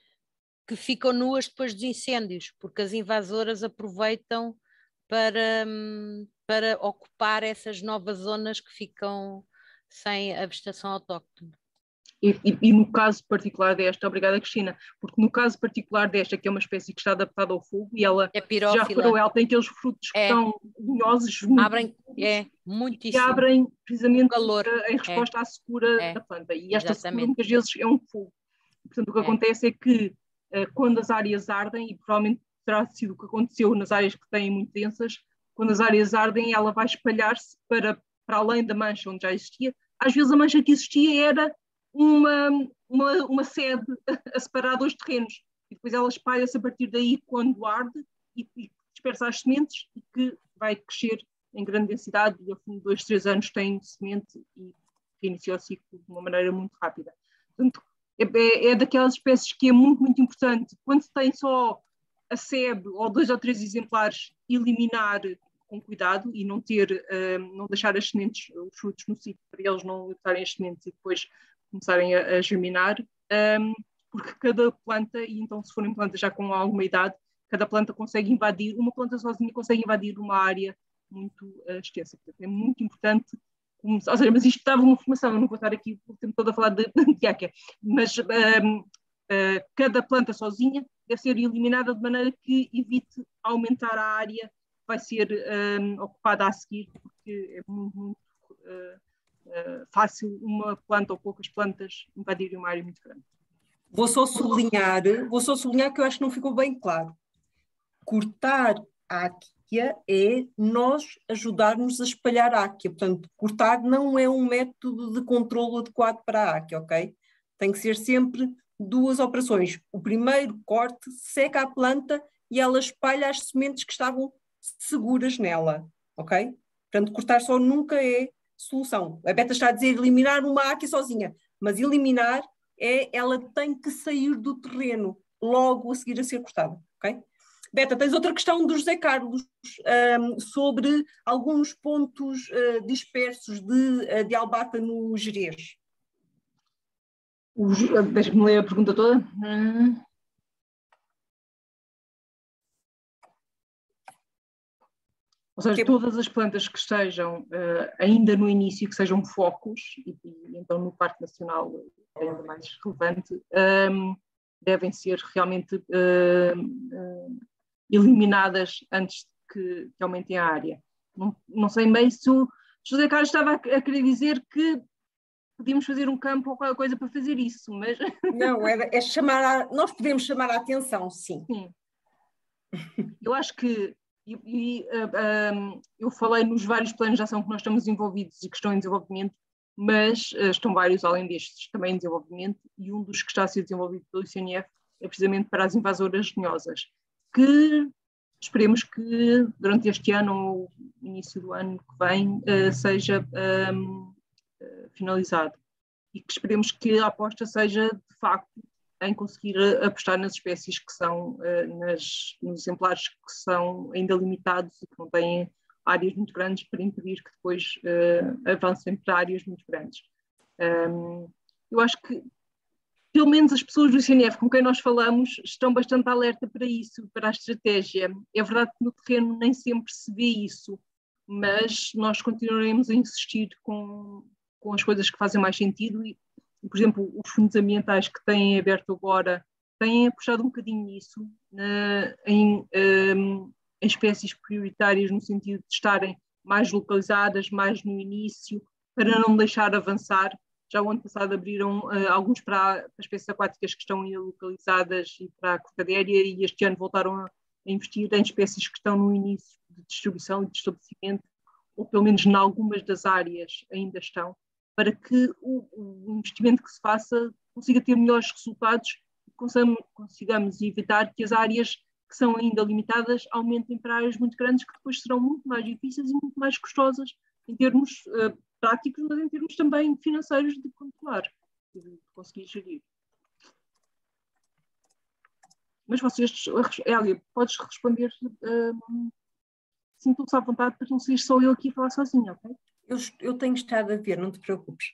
que ficam nuas depois dos incêndios, porque as invasoras aproveitam para, para ocupar essas novas zonas que ficam sem a vegetação autóctone. E, e, e no caso particular desta, obrigada Cristina, porque no caso particular desta, que é uma espécie que está adaptada ao fogo, e ela é já reparou, ela tem aqueles frutos que é. são vinhosos, muito abrem, é, muitíssimo. que abrem precisamente calor. em resposta é. à secura é. da planta, e esta Exatamente. secura muitas vezes é um fogo. Portanto, o que é. acontece é que quando as áreas ardem, e provavelmente terá sido o que aconteceu nas áreas que têm muito densas, quando as áreas ardem, ela vai espalhar-se para, para além da mancha onde já existia. Às vezes a mancha que existia era uma, uma, uma sede a separar dois terrenos, e depois ela espalha-se a partir daí quando arde, e, e dispersa as sementes, e que vai crescer em grande densidade, e ao fim de dois, três anos tem semente e reinicia o ciclo de uma maneira muito rápida. Portanto, é, é daquelas espécies que é muito, muito importante, quando se tem só a sebe ou dois ou três exemplares, eliminar com cuidado e não ter, um, não deixar as sementes, os frutos no sítio, para eles não botarem as sementes e depois começarem a, a germinar, um, porque cada planta, e então se forem plantas já com alguma idade, cada planta consegue invadir, uma planta sozinha consegue invadir uma área muito uh, extensa. Portanto, é muito importante começar, ou seja, mas isto estava uma formação, eu não vou estar aqui o tempo todo a falar de, de áquia, mas um, uh, cada planta sozinha deve ser eliminada de maneira que evite aumentar a área vai ser um, ocupada a seguir, porque é muito, muito uh, uh, fácil uma planta ou poucas plantas invadirem uma área muito grande. Vou só sublinhar, vou só sublinhar que eu acho que não ficou bem claro. Cortar a áquia é nós ajudarmos a espalhar a áquia. Portanto, cortar não é um método de controle adequado para a áquia, ok? Tem que ser sempre duas operações. O primeiro corte seca a planta e ela espalha as sementes que estavam seguras nela, ok? Portanto, cortar só nunca é solução. A Beta está a dizer eliminar uma áquia sozinha, mas eliminar é, ela tem que sair do terreno logo a seguir a ser cortada, ok? Beta, tens outra questão do José Carlos um, sobre alguns pontos uh, dispersos de, uh, de albata no Gerês. Deixa-me ler a pergunta toda. Hum. Ou seja, todas as plantas que estejam uh, ainda no início, que sejam focos, e, e então no Parque Nacional é ainda mais relevante, um, devem ser realmente uh, uh, eliminadas antes de que, que aumentem a área. Não, não sei bem se o José Carlos estava a, a querer dizer que podíamos fazer um campo ou qualquer coisa para fazer isso, mas... Não, é, é chamar a, nós podemos chamar a atenção, sim. Sim. Eu acho que E, e uh, um, eu falei nos vários planos de ação que nós estamos envolvidos e que estão em desenvolvimento, mas uh, estão vários além destes também em desenvolvimento, e um dos que está a ser desenvolvido pelo I C N F é precisamente para as invasoras lenhosas, que esperemos que durante este ano ou início do ano que vem uh, seja um, uh, finalizado, e que esperemos que a aposta seja de facto em conseguir apostar nas espécies que são, nas, nos exemplares que são ainda limitados e que não têm áreas muito grandes para impedir que depois uh, avancem para áreas muito grandes. Um, eu acho que pelo menos as pessoas do I C N F com quem nós falamos estão bastante alerta para isso, para a estratégia. É verdade que no terreno nem sempre se vê isso, mas nós continuaremos a insistir com, com as coisas que fazem mais sentido e, por exemplo, os fundos ambientais que têm aberto agora têm apostado um bocadinho nisso, na, em, um, em espécies prioritárias no sentido de estarem mais localizadas, mais no início, para não deixar avançar. Já o ano passado abriram uh, alguns para, para as espécies aquáticas que estão localizadas e para a corcadéria, e este ano voltaram a, a investir em espécies que estão no início de distribuição e de estabelecimento, ou pelo menos em algumas das áreas ainda estão, para que o, o investimento que se faça consiga ter melhores resultados e consigamos, consigamos evitar que as áreas que são ainda limitadas aumentem para áreas muito grandes que depois serão muito mais difíceis e muito mais custosas em termos uh, práticos, mas em termos também financeiros de controlar, de conseguir gerir. Mas vocês, Hélia, podes responder, uh, sintam-se à vontade para não ser só eu aqui a falar sozinha, ok? Eu, eu tenho estado a ver, não te preocupes.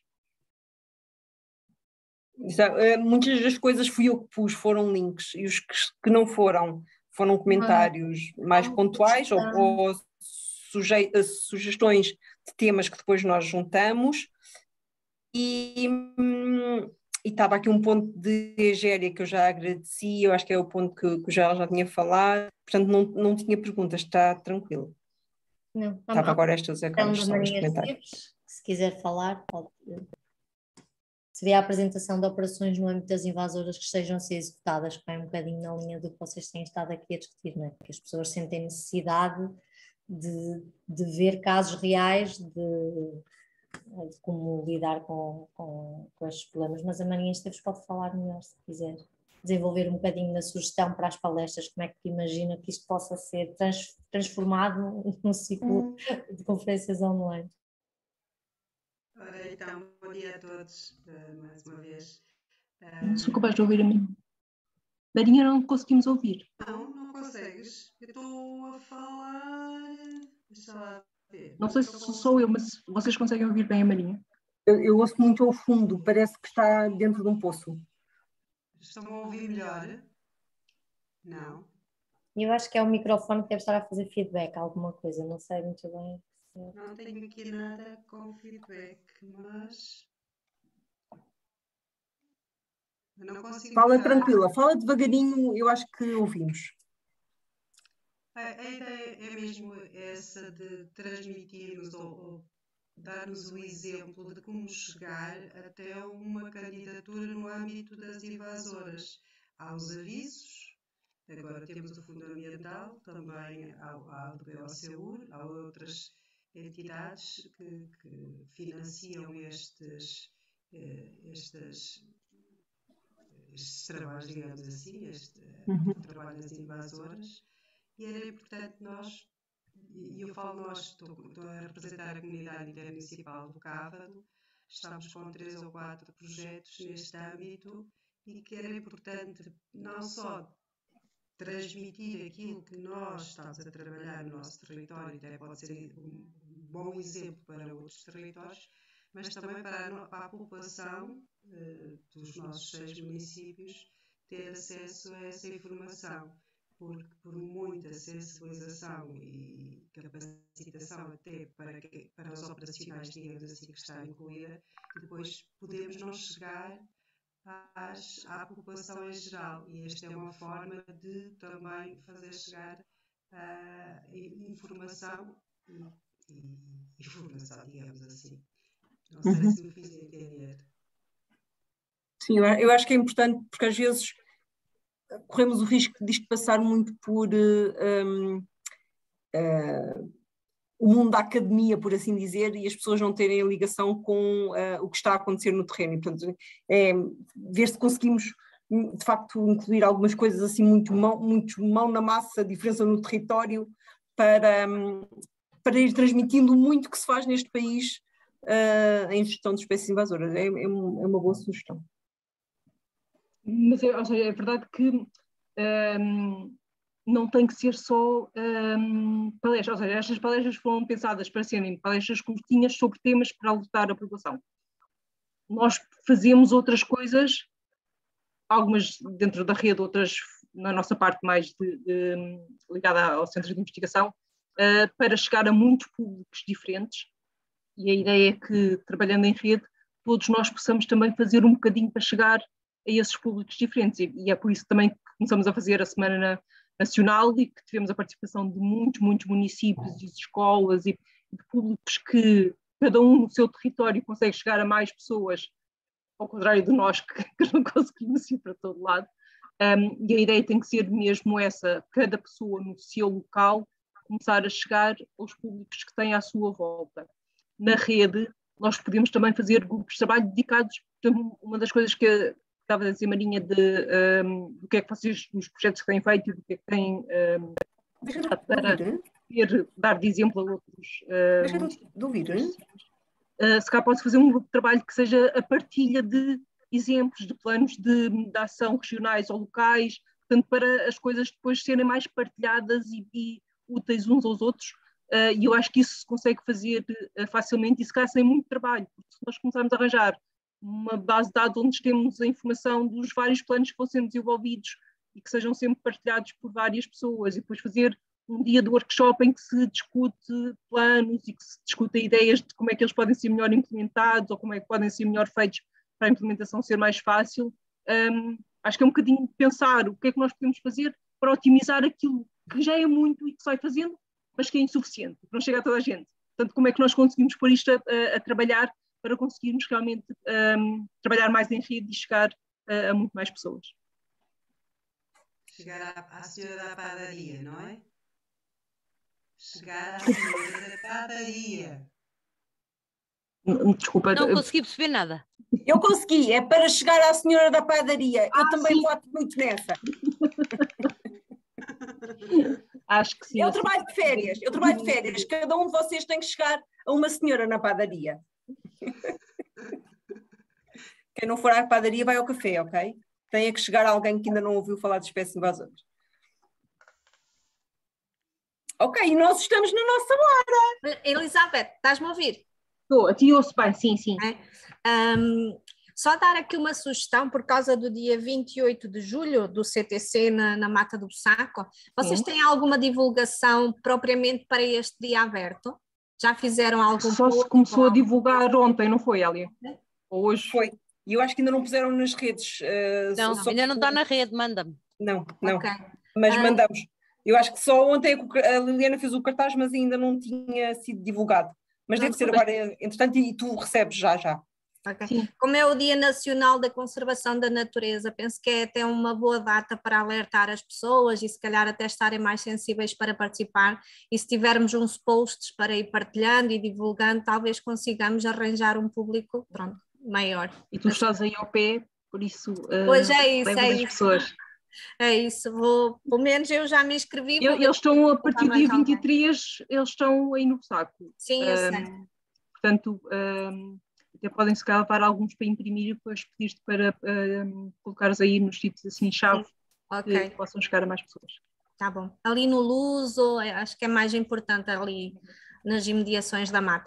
Uh, muitas das coisas fui eu que pus, foram links, e os que, que não foram, foram comentários ah, mais pontuais ou, ou suje, sugestões de temas que depois nós juntamos. E estava aqui um ponto de Egéria que eu já agradeci, eu acho que é o ponto que, que já, já tinha falado, portanto não, não tinha perguntas, está tranquilo. Não, estava agora estas é então, só os comentários. Se quiser falar, pode. Se vê a apresentação de operações no âmbito das invasoras que estejam a ser executadas, que vai um bocadinho na linha do que vocês têm estado aqui a discutir, não é? Porque as pessoas sentem necessidade de, de ver casos reais de, de como lidar com, com, com estes problemas, mas a Marinha Esteves pode falar melhor se quiser. Desenvolver um bocadinho na sugestão para as palestras, como é que imagina que isto possa ser trans, transformado num ciclo de conferências online. Ora, então, bom dia a todos, uh, mais uma vez. Uh... Sou capaz de ouvir a mim. Marinha, não conseguimos ouvir. Não, não consegues? Eu estou a falar... Deixa lá ver. Não sei se sou só eu, mas vocês conseguem ouvir bem a Marinha? Eu, eu ouço muito ao fundo, parece que está dentro de um poço. Estão a ouvir melhor? Não. Eu acho que é o microfone que deve estar a fazer feedback, alguma coisa, não sei muito bem. Não tenho aqui nada com feedback, mas... Eu não consigo fala mudar. Tranquila, fala devagarinho, eu acho que ouvimos. A, a ideia é mesmo essa de transmitirmos ou, ou dar-nos o exemplo de como chegar até uma candidatura no âmbito das invasoras. Há os avisos, agora temos o Fundo Ambiental, também há, há o B O C U R, há outras entidades que, que financiam estes, estes, estes trabalhos, digamos assim, este uhum. o trabalho das invasoras, e era importante nós, e eu falo nós, estou, estou a representar a comunidade intermunicipal do Cávado, estamos com três ou quatro projetos neste âmbito, e que era importante não só transmitir aquilo que nós estamos a trabalhar no nosso território, até pode ser um bom exemplo para outros territórios, mas também para a, para a população uh, dos nossos seis municípios ter acesso a essa informação, porque por muita sensibilização e capacitação até para, que, para os operacionais, digamos assim, que está incluída, depois podemos não chegar Às, à população em geral, e esta é uma forma de também fazer chegar uh, informação e, e informação, digamos assim. Não sei uhum. se me fiz entender. Sim, eu acho que é importante porque às vezes corremos o risco disto passar muito por um, uh, o mundo da academia, por assim dizer, e as pessoas não terem a ligação com uh, o que está a acontecer no terreno. E, portanto, é ver se conseguimos, de facto, incluir algumas coisas assim muito mão, muito mão na massa, diferença no território, para, um, para ir transmitindo muito que se faz neste país uh, em gestão de espécies invasoras. É, é, um, é uma boa sugestão. Mas é, ou seja, é verdade que um, não tem que ser só um, palestras, ou seja, estas palestras foram pensadas para serem palestras curtinhas sobre temas para alertar a população. nós fazemos outras coisas, algumas dentro da rede, outras na nossa parte mais de, de, ligada ao centro de investigação, uh, para chegar a muitos públicos diferentes, e a ideia é que, trabalhando em rede, todos nós possamos também fazer um bocadinho para chegar a esses públicos diferentes, e, e é por isso também que começamos a fazer a Semana na, Nacional, e que tivemos a participação de muitos, muitos municípios e escolas e de públicos que cada um no seu território consegue chegar a mais pessoas, ao contrário de nós que, que não conseguimos ir para todo lado. Um, e a ideia tem que ser mesmo essa, cada pessoa no seu local começar a chegar aos públicos que têm à sua volta. Na rede, nós podemos também fazer grupos de trabalho dedicados. Portanto, uma das coisas que estava a dizer, Marinha, de, um, do que é que vocês, os projetos que têm feito e do que é que têm um, para ter, dar de exemplo a outros. Um, Deixa de ouvir. Uh, se cá pode fazer um grupo de trabalho que seja a partilha de exemplos, de planos de, de ação regionais ou locais, portanto, para as coisas depois serem mais partilhadas e, e úteis uns aos outros, uh, e eu acho que isso se consegue fazer uh, facilmente e se calhar sem muito trabalho, porque se nós começarmos a arranjar uma base de dados onde temos a informação dos vários planos que vão sendo desenvolvidos e que sejam sempre partilhados por várias pessoas, e depois fazer um dia de workshop em que se discute planos e que se discute ideias de como é que eles podem ser melhor implementados ou como é que podem ser melhor feitos para a implementação ser mais fácil. Um, acho que é um bocadinho pensar o que é que nós podemos fazer para otimizar aquilo que já é muito e que se vai fazendo, mas que é insuficiente, que não chega a toda a gente. Portanto, como é que nós conseguimos pôr isto a, a, a trabalhar para conseguirmos realmente um, trabalhar mais em rede e chegar a, a muito mais pessoas. Chegar à, à senhora da padaria, não é? Chegar à senhora da padaria. Desculpa. Não consegui perceber nada. Eu consegui, é para chegar à senhora da padaria. Ah, eu também sim. voto muito nessa. Acho que sim. Eu trabalho de férias, eu trabalho de férias. Cada um de vocês tem que chegar a uma senhora na padaria. Quem não for à padaria vai ao café, ok? Tem que chegar alguém que ainda não ouviu falar de espécies invasoras. Ok, e nós estamos na nossa hora. Elizabeth, estás-me a ouvir? Estou, a ti ouço bem, sim, sim. É. Um, só dar aqui uma sugestão, por causa do dia vinte e oito de julho, do C T C na, na Mata do Bussaco. Vocês sim. têm alguma divulgação propriamente para este dia aberto? Já fizeram algum Só se começou a divulgar ontem, não foi, Elia? É? Ou hoje? Foi. E eu acho que ainda não puseram nas redes. Uh, não, só, ainda não está na rede, manda-me. Não, não. Okay. Mas uh, mandamos. Eu acho que só ontem a Liliana fez o cartaz, mas ainda não tinha sido divulgado. Mas não, deve ser agora, entretanto, e tu recebes já, já. Okay. Como é o Dia Nacional da Conservação da Natureza, penso que é até uma boa data para alertar as pessoas e se calhar até estarem mais sensíveis para participar, e se tivermos uns posts para ir partilhando e divulgando, talvez consigamos arranjar um público, pronto, maior. E tu estás aí ao pé, por isso uh, pois é isso, é as isso. pessoas. É isso, vou, pelo menos eu já me inscrevi. Eu, eles estão a partir do dia vinte e três, alguém. Eles estão aí no Bussaco. Sim, eu um, sei. Portanto, um, até podem se calhar levar alguns para imprimir e depois pedir-te para um, colocares aí nos sítios assim chave, okay. que possam chegar a mais pessoas. Tá bom. Ali no Luso, acho que é mais importante ali nas imediações da mata.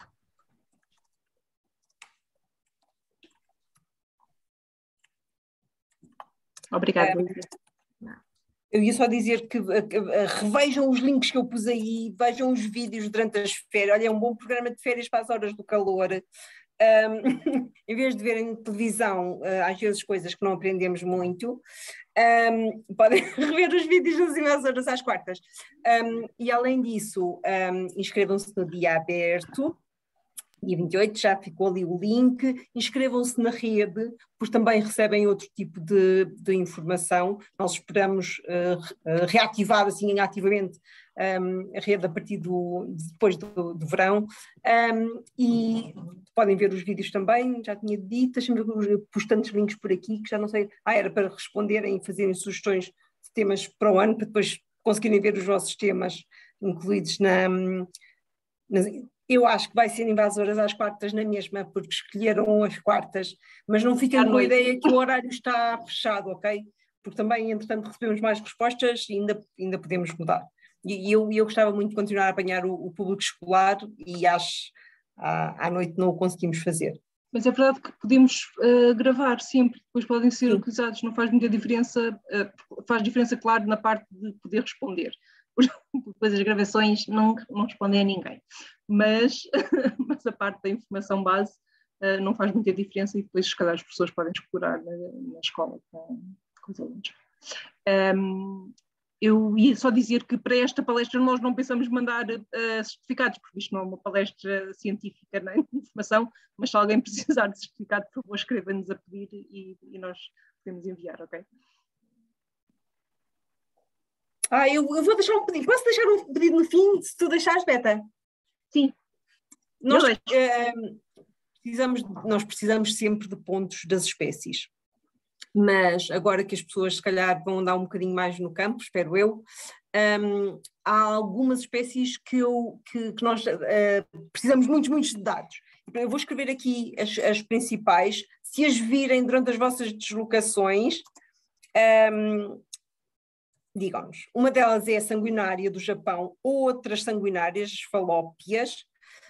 Obrigada. É. Eu ia só dizer que uh, uh, revejam os links que eu pus aí, vejam os vídeos durante as férias. Olha, é um bom programa de férias para as horas do calor. Um, em vez de verem televisão, uh, às vezes coisas que não aprendemos muito, um, podem rever os vídeos das invasoras às quartas. Um, e além disso, um, inscrevam-se no dia aberto. Dia vinte e oito, já ficou ali o link, inscrevam-se na rede, pois também recebem outro tipo de, de informação. Nós esperamos uh, reativar assim ativamente um, a rede a partir do, depois do, do verão, um, e podem ver os vídeos também, já tinha dito, deixem-me pus tantos links por aqui que já não sei, ah, era para responderem e fazerem sugestões de temas para o ano, para depois conseguirem ver os vossos temas incluídos na... na Eu acho que vai ser invasoras às quartas na mesma, porque escolheram as quartas, mas não fiquem com a ideia que o horário está fechado, ok? Porque também, entretanto, recebemos mais respostas e ainda, ainda podemos mudar. E eu, eu gostava muito de continuar a apanhar o, o público escolar e às, à, à noite não o conseguimos fazer. Mas é verdade que podemos uh, gravar sempre, depois podem ser Sim. utilizados, não faz muita diferença, uh, faz diferença, claro, na parte de poder responder. Depois as gravações não, não respondem a ninguém, mas, mas a parte da informação base uh, não faz muita diferença e depois se calhar as pessoas podem explorar na, na escola com, com os alunos. Um, eu ia só dizer que para esta palestra nós não pensamos mandar uh, certificados, porque isto não é uma palestra científica nem de informação, mas se alguém precisar de certificado, por favor, escreva-nos a pedir e, e nós podemos enviar, ok? Ah, eu, eu vou deixar um pedido. Posso deixar um pedido no fim, se tu deixares, Beta? Sim. Nós, uh, precisamos, nós precisamos sempre de pontos das espécies. Mas agora que as pessoas se calhar vão andar um bocadinho mais no campo, espero eu, um, há algumas espécies que, eu, que, que nós uh, precisamos muitos, muitos de dados. Eu vou escrever aqui as, as principais, se as virem durante as vossas deslocações, um, digam-nos. Uma delas é a sanguinária do Japão, outras sanguinárias, falópias.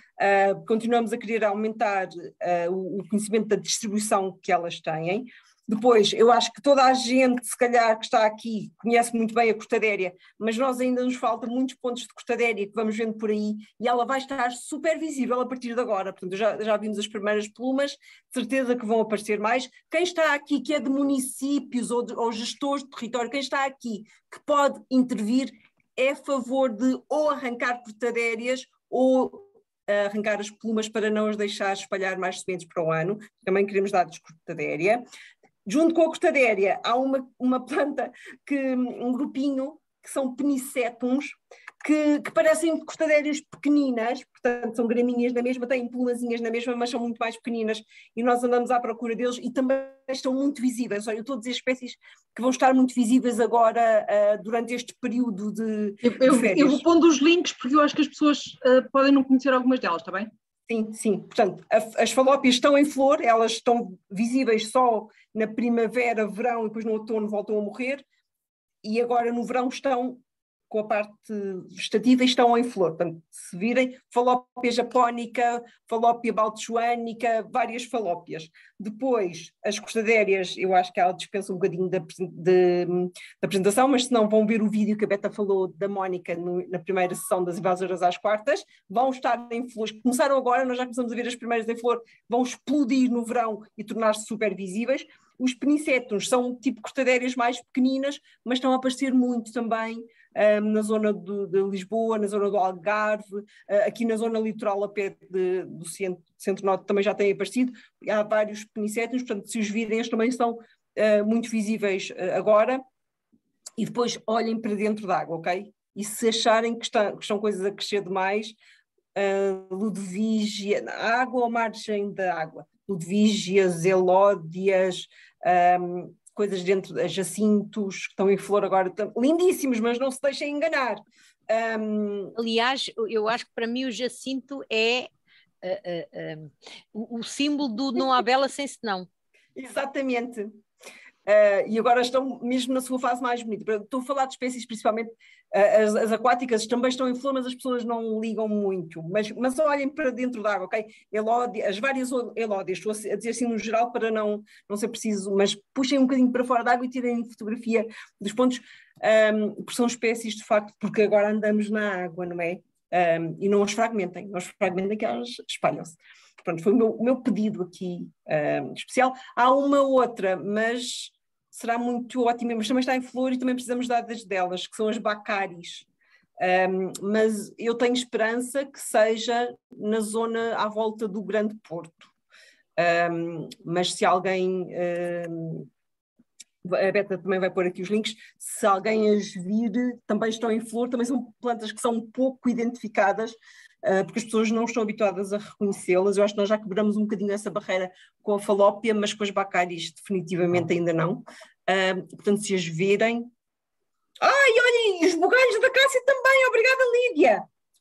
Uh, continuamos a querer aumentar uh, o, o conhecimento da distribuição que elas têm. Depois, eu acho que toda a gente, se calhar, que está aqui, conhece muito bem a cortadéria, mas nós ainda nos faltam muitos pontos de cortadéria que vamos vendo por aí, e ela vai estar super visível a partir de agora. Portanto, já, já vimos as primeiras plumas, de certeza que vão aparecer mais. Quem está aqui, que é de municípios ou, de, ou gestores de território, quem está aqui, que pode intervir, é a favor de ou arrancar cortadérias ou arrancar as plumas para não as deixar espalhar mais sementes para o ano. Também queremos dados de cortadéria. Junto com a cortadéria, há uma, uma planta, que, um grupinho, que são penicétums, que, que parecem cortadérias pequeninas, portanto são graminhas na mesma, têm plumazinhas na mesma, mas são muito mais pequeninas, e nós andamos à procura deles e também estão muito visíveis. Olha, eu estou a dizer espécies que vão estar muito visíveis agora, uh, durante este período de, eu, eu, de férias. Eu vou pondo os links, porque eu acho que as pessoas uh, podem não conhecer algumas delas, está bem? Sim, sim. Portanto, a, as falópias estão em flor, elas estão visíveis só na primavera, verão, e depois no outono voltam a morrer, e agora no verão estão com a parte vegetativa e estão em flor. Portanto, se virem, falópia japónica, falópia baltchuânica, várias falópias. Depois, as cortadérias, eu acho que ela dispensa um bocadinho da, de, da apresentação, mas se não vão ver o vídeo que a Beta falou da Mónica no, na primeira sessão das invasoras às quartas, vão estar em flores, começaram agora, nós já começamos a ver as primeiras em flor, vão explodir no verão e tornar-se super visíveis. Os penicétums são tipo cortadérias mais pequeninas, mas estão a aparecer muito também um, na zona de, de Lisboa, na zona do Algarve, uh, aqui na zona litoral a pé de, do centro, centro-norte também já têm aparecido. Há vários penicétums, portanto, se os virem, eles também são uh, muito visíveis uh, agora. E depois olhem para dentro da água, ok? E se acharem que, está, que são coisas a crescer demais, uh, Ludwigia, água ou margem da água, Ludwigias, elódias, um, coisas dentro de jacintos, que estão em flor agora, estão lindíssimos, mas não se deixem enganar. Um... Aliás, eu acho que para mim o jacinto é uh, uh, uh, o, o símbolo do não há bela sem senão. Exatamente. Uh, e agora estão mesmo na sua fase mais bonita. Estou a falar de espécies principalmente, uh, as, as aquáticas também estão em flor, mas as pessoas não ligam muito. Mas, mas olhem para dentro da água, ok? Elódia, as várias elódias, estou a dizer assim no geral para não, não ser preciso, mas puxem um bocadinho para fora da água e tirem fotografia dos pontos, um, porque são espécies de facto, porque agora andamos na água, não é? Um, e não as fragmentem, não as fragmentem que elas espalham-se. Pronto, foi o meu, o meu pedido aqui um, especial. Há uma outra, mas será muito ótima, mas também está em flor e também precisamos dar das delas, que são as bacaris. Um, mas eu tenho esperança que seja na zona à volta do Grande Porto. Um, mas se alguém... Um, a Beta também vai pôr aqui os links, se alguém as vir, também estão em flor, também são plantas que são um pouco identificadas, uh, porque as pessoas não estão habituadas a reconhecê-las. Eu acho que nós já quebramos um bocadinho essa barreira com a falópia, mas com as bacaris definitivamente ainda não. Uh, portanto, se as virem... Ai, olhem, os bugalhos da cássia também, obrigada Lídia!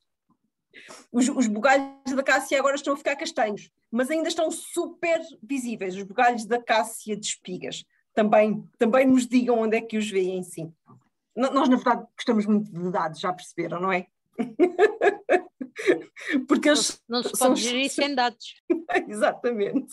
Os, os bugalhos da cássia agora estão a ficar castanhos, mas ainda estão super visíveis, os bugalhos da cássia de espigas. Também, também nos digam onde é que os veem, sim. Nós, na verdade, gostamos muito de dados, já perceberam, não é? Porque Não, eles se- não se pode são... gerir sem dados. Exatamente.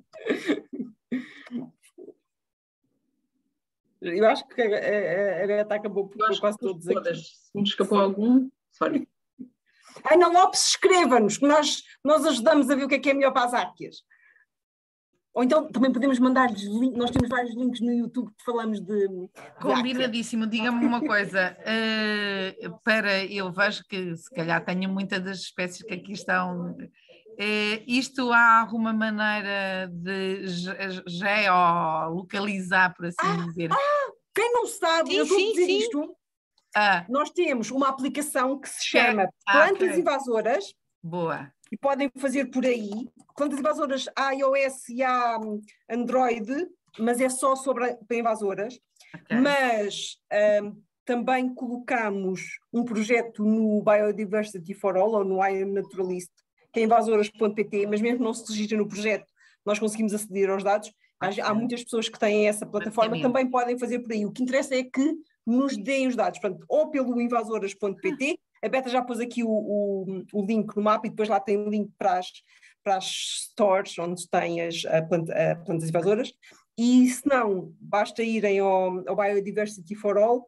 Eu acho que a, a, a Greta acabou por Eu pôr acho quase que pus todos aqui. todas. Se me escapou algum, sorry. Ana Lopes, escreva-nos, que nós, nós ajudamos a ver o que é que é melhor para as árqueas. Ou então também podemos mandar-lhes links, nós temos vários links no YouTube que falamos de, de Combinadíssimo. Diga-me uma coisa, eh, para eu vejo que se calhar tenho muitas das espécies que aqui estão. Eh, isto há alguma maneira de ge- geolocalizar, por assim Ah, dizer? ah, quem não sabe, Sim, eu estou a sim, dizer sim. isto, Ah, nós temos uma aplicação que se Que é- chama ah, Plantas ok. Invasoras, boa. e podem fazer por aí. Plantas invasoras há iOS e há hum, Android, mas é só sobre a- para invasoras. Ok. Mas hum, também colocamos um projeto no Biodiversity for All, ou no I Am Naturalist, que é invasoras ponto pt, mas mesmo que não se registre no projeto, nós conseguimos aceder aos dados. Há, Ok. há muitas pessoas que têm essa plataforma, Basicamente. também podem fazer por aí. O que interessa é que nos deem os dados, portanto, ou pelo invasoras ponto pt, a Beta já pôs aqui o, o, o link no mapa e depois lá tem o link para as, para as stores onde tem as a planta, a plantas invasoras, e se não, basta irem ao, ao Biodiversity for All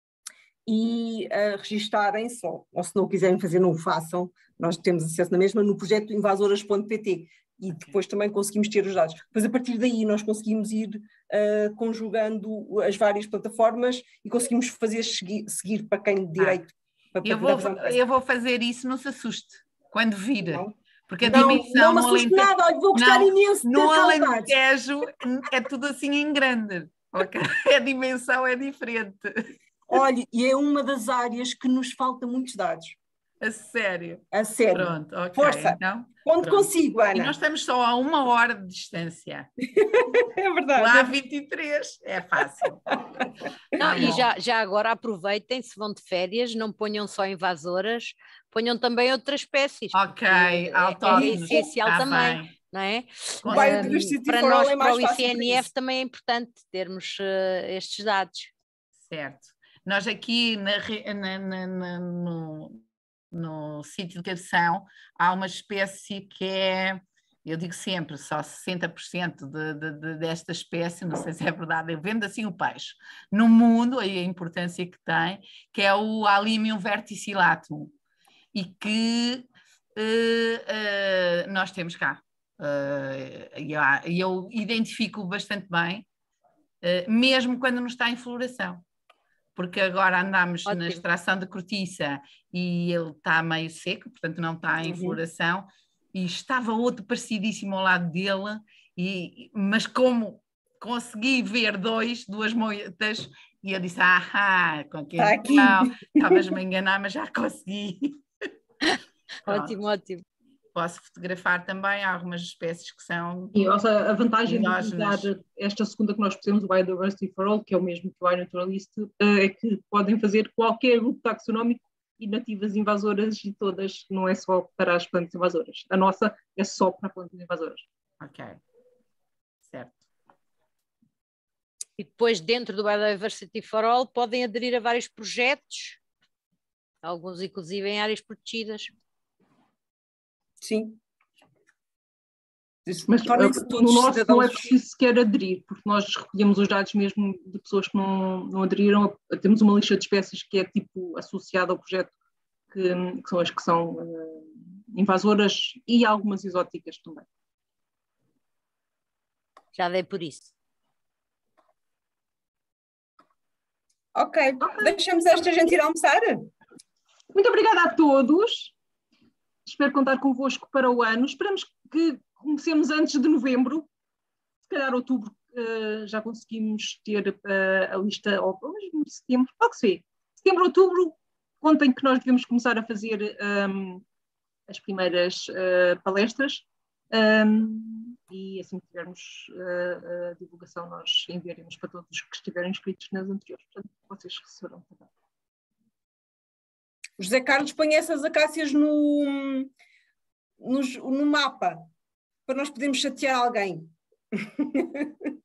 e uh, registarem-se, ou, ou se não quiserem fazer, não o façam, nós temos acesso na mesma no projeto invasoras ponto pt e depois também conseguimos ter os dados. Depois a partir daí nós conseguimos ir uh, conjugando as várias plataformas e conseguimos fazer seguir, seguir para quem de direito. Para, para Eu vou, fazer uma eu vou fazer isso, não se assuste, quando vir. Não. Porque a Não, dimensão não me no assuste Alentejo, nada, olha, vou gostar não, imenso de no ter cá os dados. Alentejo é tudo assim em grande. Okay? A dimensão é diferente. Olha, e é uma das áreas que nos falta muitos dados. A sério. A sério. Pronto, ok. Força. Então, Quando pronto. consigo, E Ana. nós estamos só a uma hora de distância. É verdade. Lá há vinte e três, é fácil. Não, Tá e bom. já, já agora aproveitem, se vão de férias, não ponham só invasoras, ponham também outras espécies. Ok, porque é, é autóctonos. essencial Tá também, bem. não é? Com O certeza. Biodiversity Para for All nós, é para mais o fácil para I C N F, isso. também é importante termos uh, estes dados. Certo. Nós aqui na, re- na- na- na- no, no sítio de educação há uma espécie que é, eu digo sempre, só sessenta por cento de, de, de, desta espécie, não sei se é verdade, eu vendo assim o peixe, no mundo, aí a importância que tem, que é o Alimium verticillatum, e que eh, eh, nós temos cá. Eh, e há- e eu identifico bastante bem, eh, mesmo quando não está em floração. Porque agora andamos Ótimo. na extração de cortiça e ele está meio seco, portanto não está em Uhum. floração, e estava outro parecidíssimo ao lado dele, e, mas como consegui ver dois, duas moedas, e eu disse, ah, com que Está aqui. não, estavas-me a enganar, mas já consegui. Pronto. Ótimo, ótimo. Posso fotografar também algumas espécies que são E a a vantagem de endógenas. utilizar esta segunda que nós pusemos, o Biodiversity for All, que é o mesmo que o iNaturalist, é que podem fazer qualquer grupo taxonómico e nativas invasoras e todas, não é só para as plantas invasoras. A nossa é só para plantas invasoras. Ok, certo. E depois, dentro do Biodiversity for All, podem aderir a vários projetos, alguns inclusive em áreas protegidas. Sim. Isso, Mas tornem-se uh, todos no nosso não é cidadãos. preciso sequer aderir, porque nós recolhemos os dados mesmo de pessoas que não, não aderiram. Temos uma lista de espécies que é tipo associada ao projeto, que, que são as que são uh, invasoras e algumas exóticas também. Já dei por isso. Ok, deixamos esta gente ir almoçar. Muito obrigada a todos. Espero contar convosco para o ano. Esperamos que comecemos antes de novembro. Se calhar outubro uh, já conseguimos ter uh, a lista, ou mesmo setembro, pode que ser. Setembro, outubro, contem que nós devemos começar a fazer um, as primeiras uh, palestras. Um, e assim que tivermos uh, a divulgação, nós enviaremos para todos os que estiverem inscritos nas anteriores. Portanto, vocês receberão também. O José Carlos põe essas acácias no, no, no mapa, para nós podermos chatear alguém.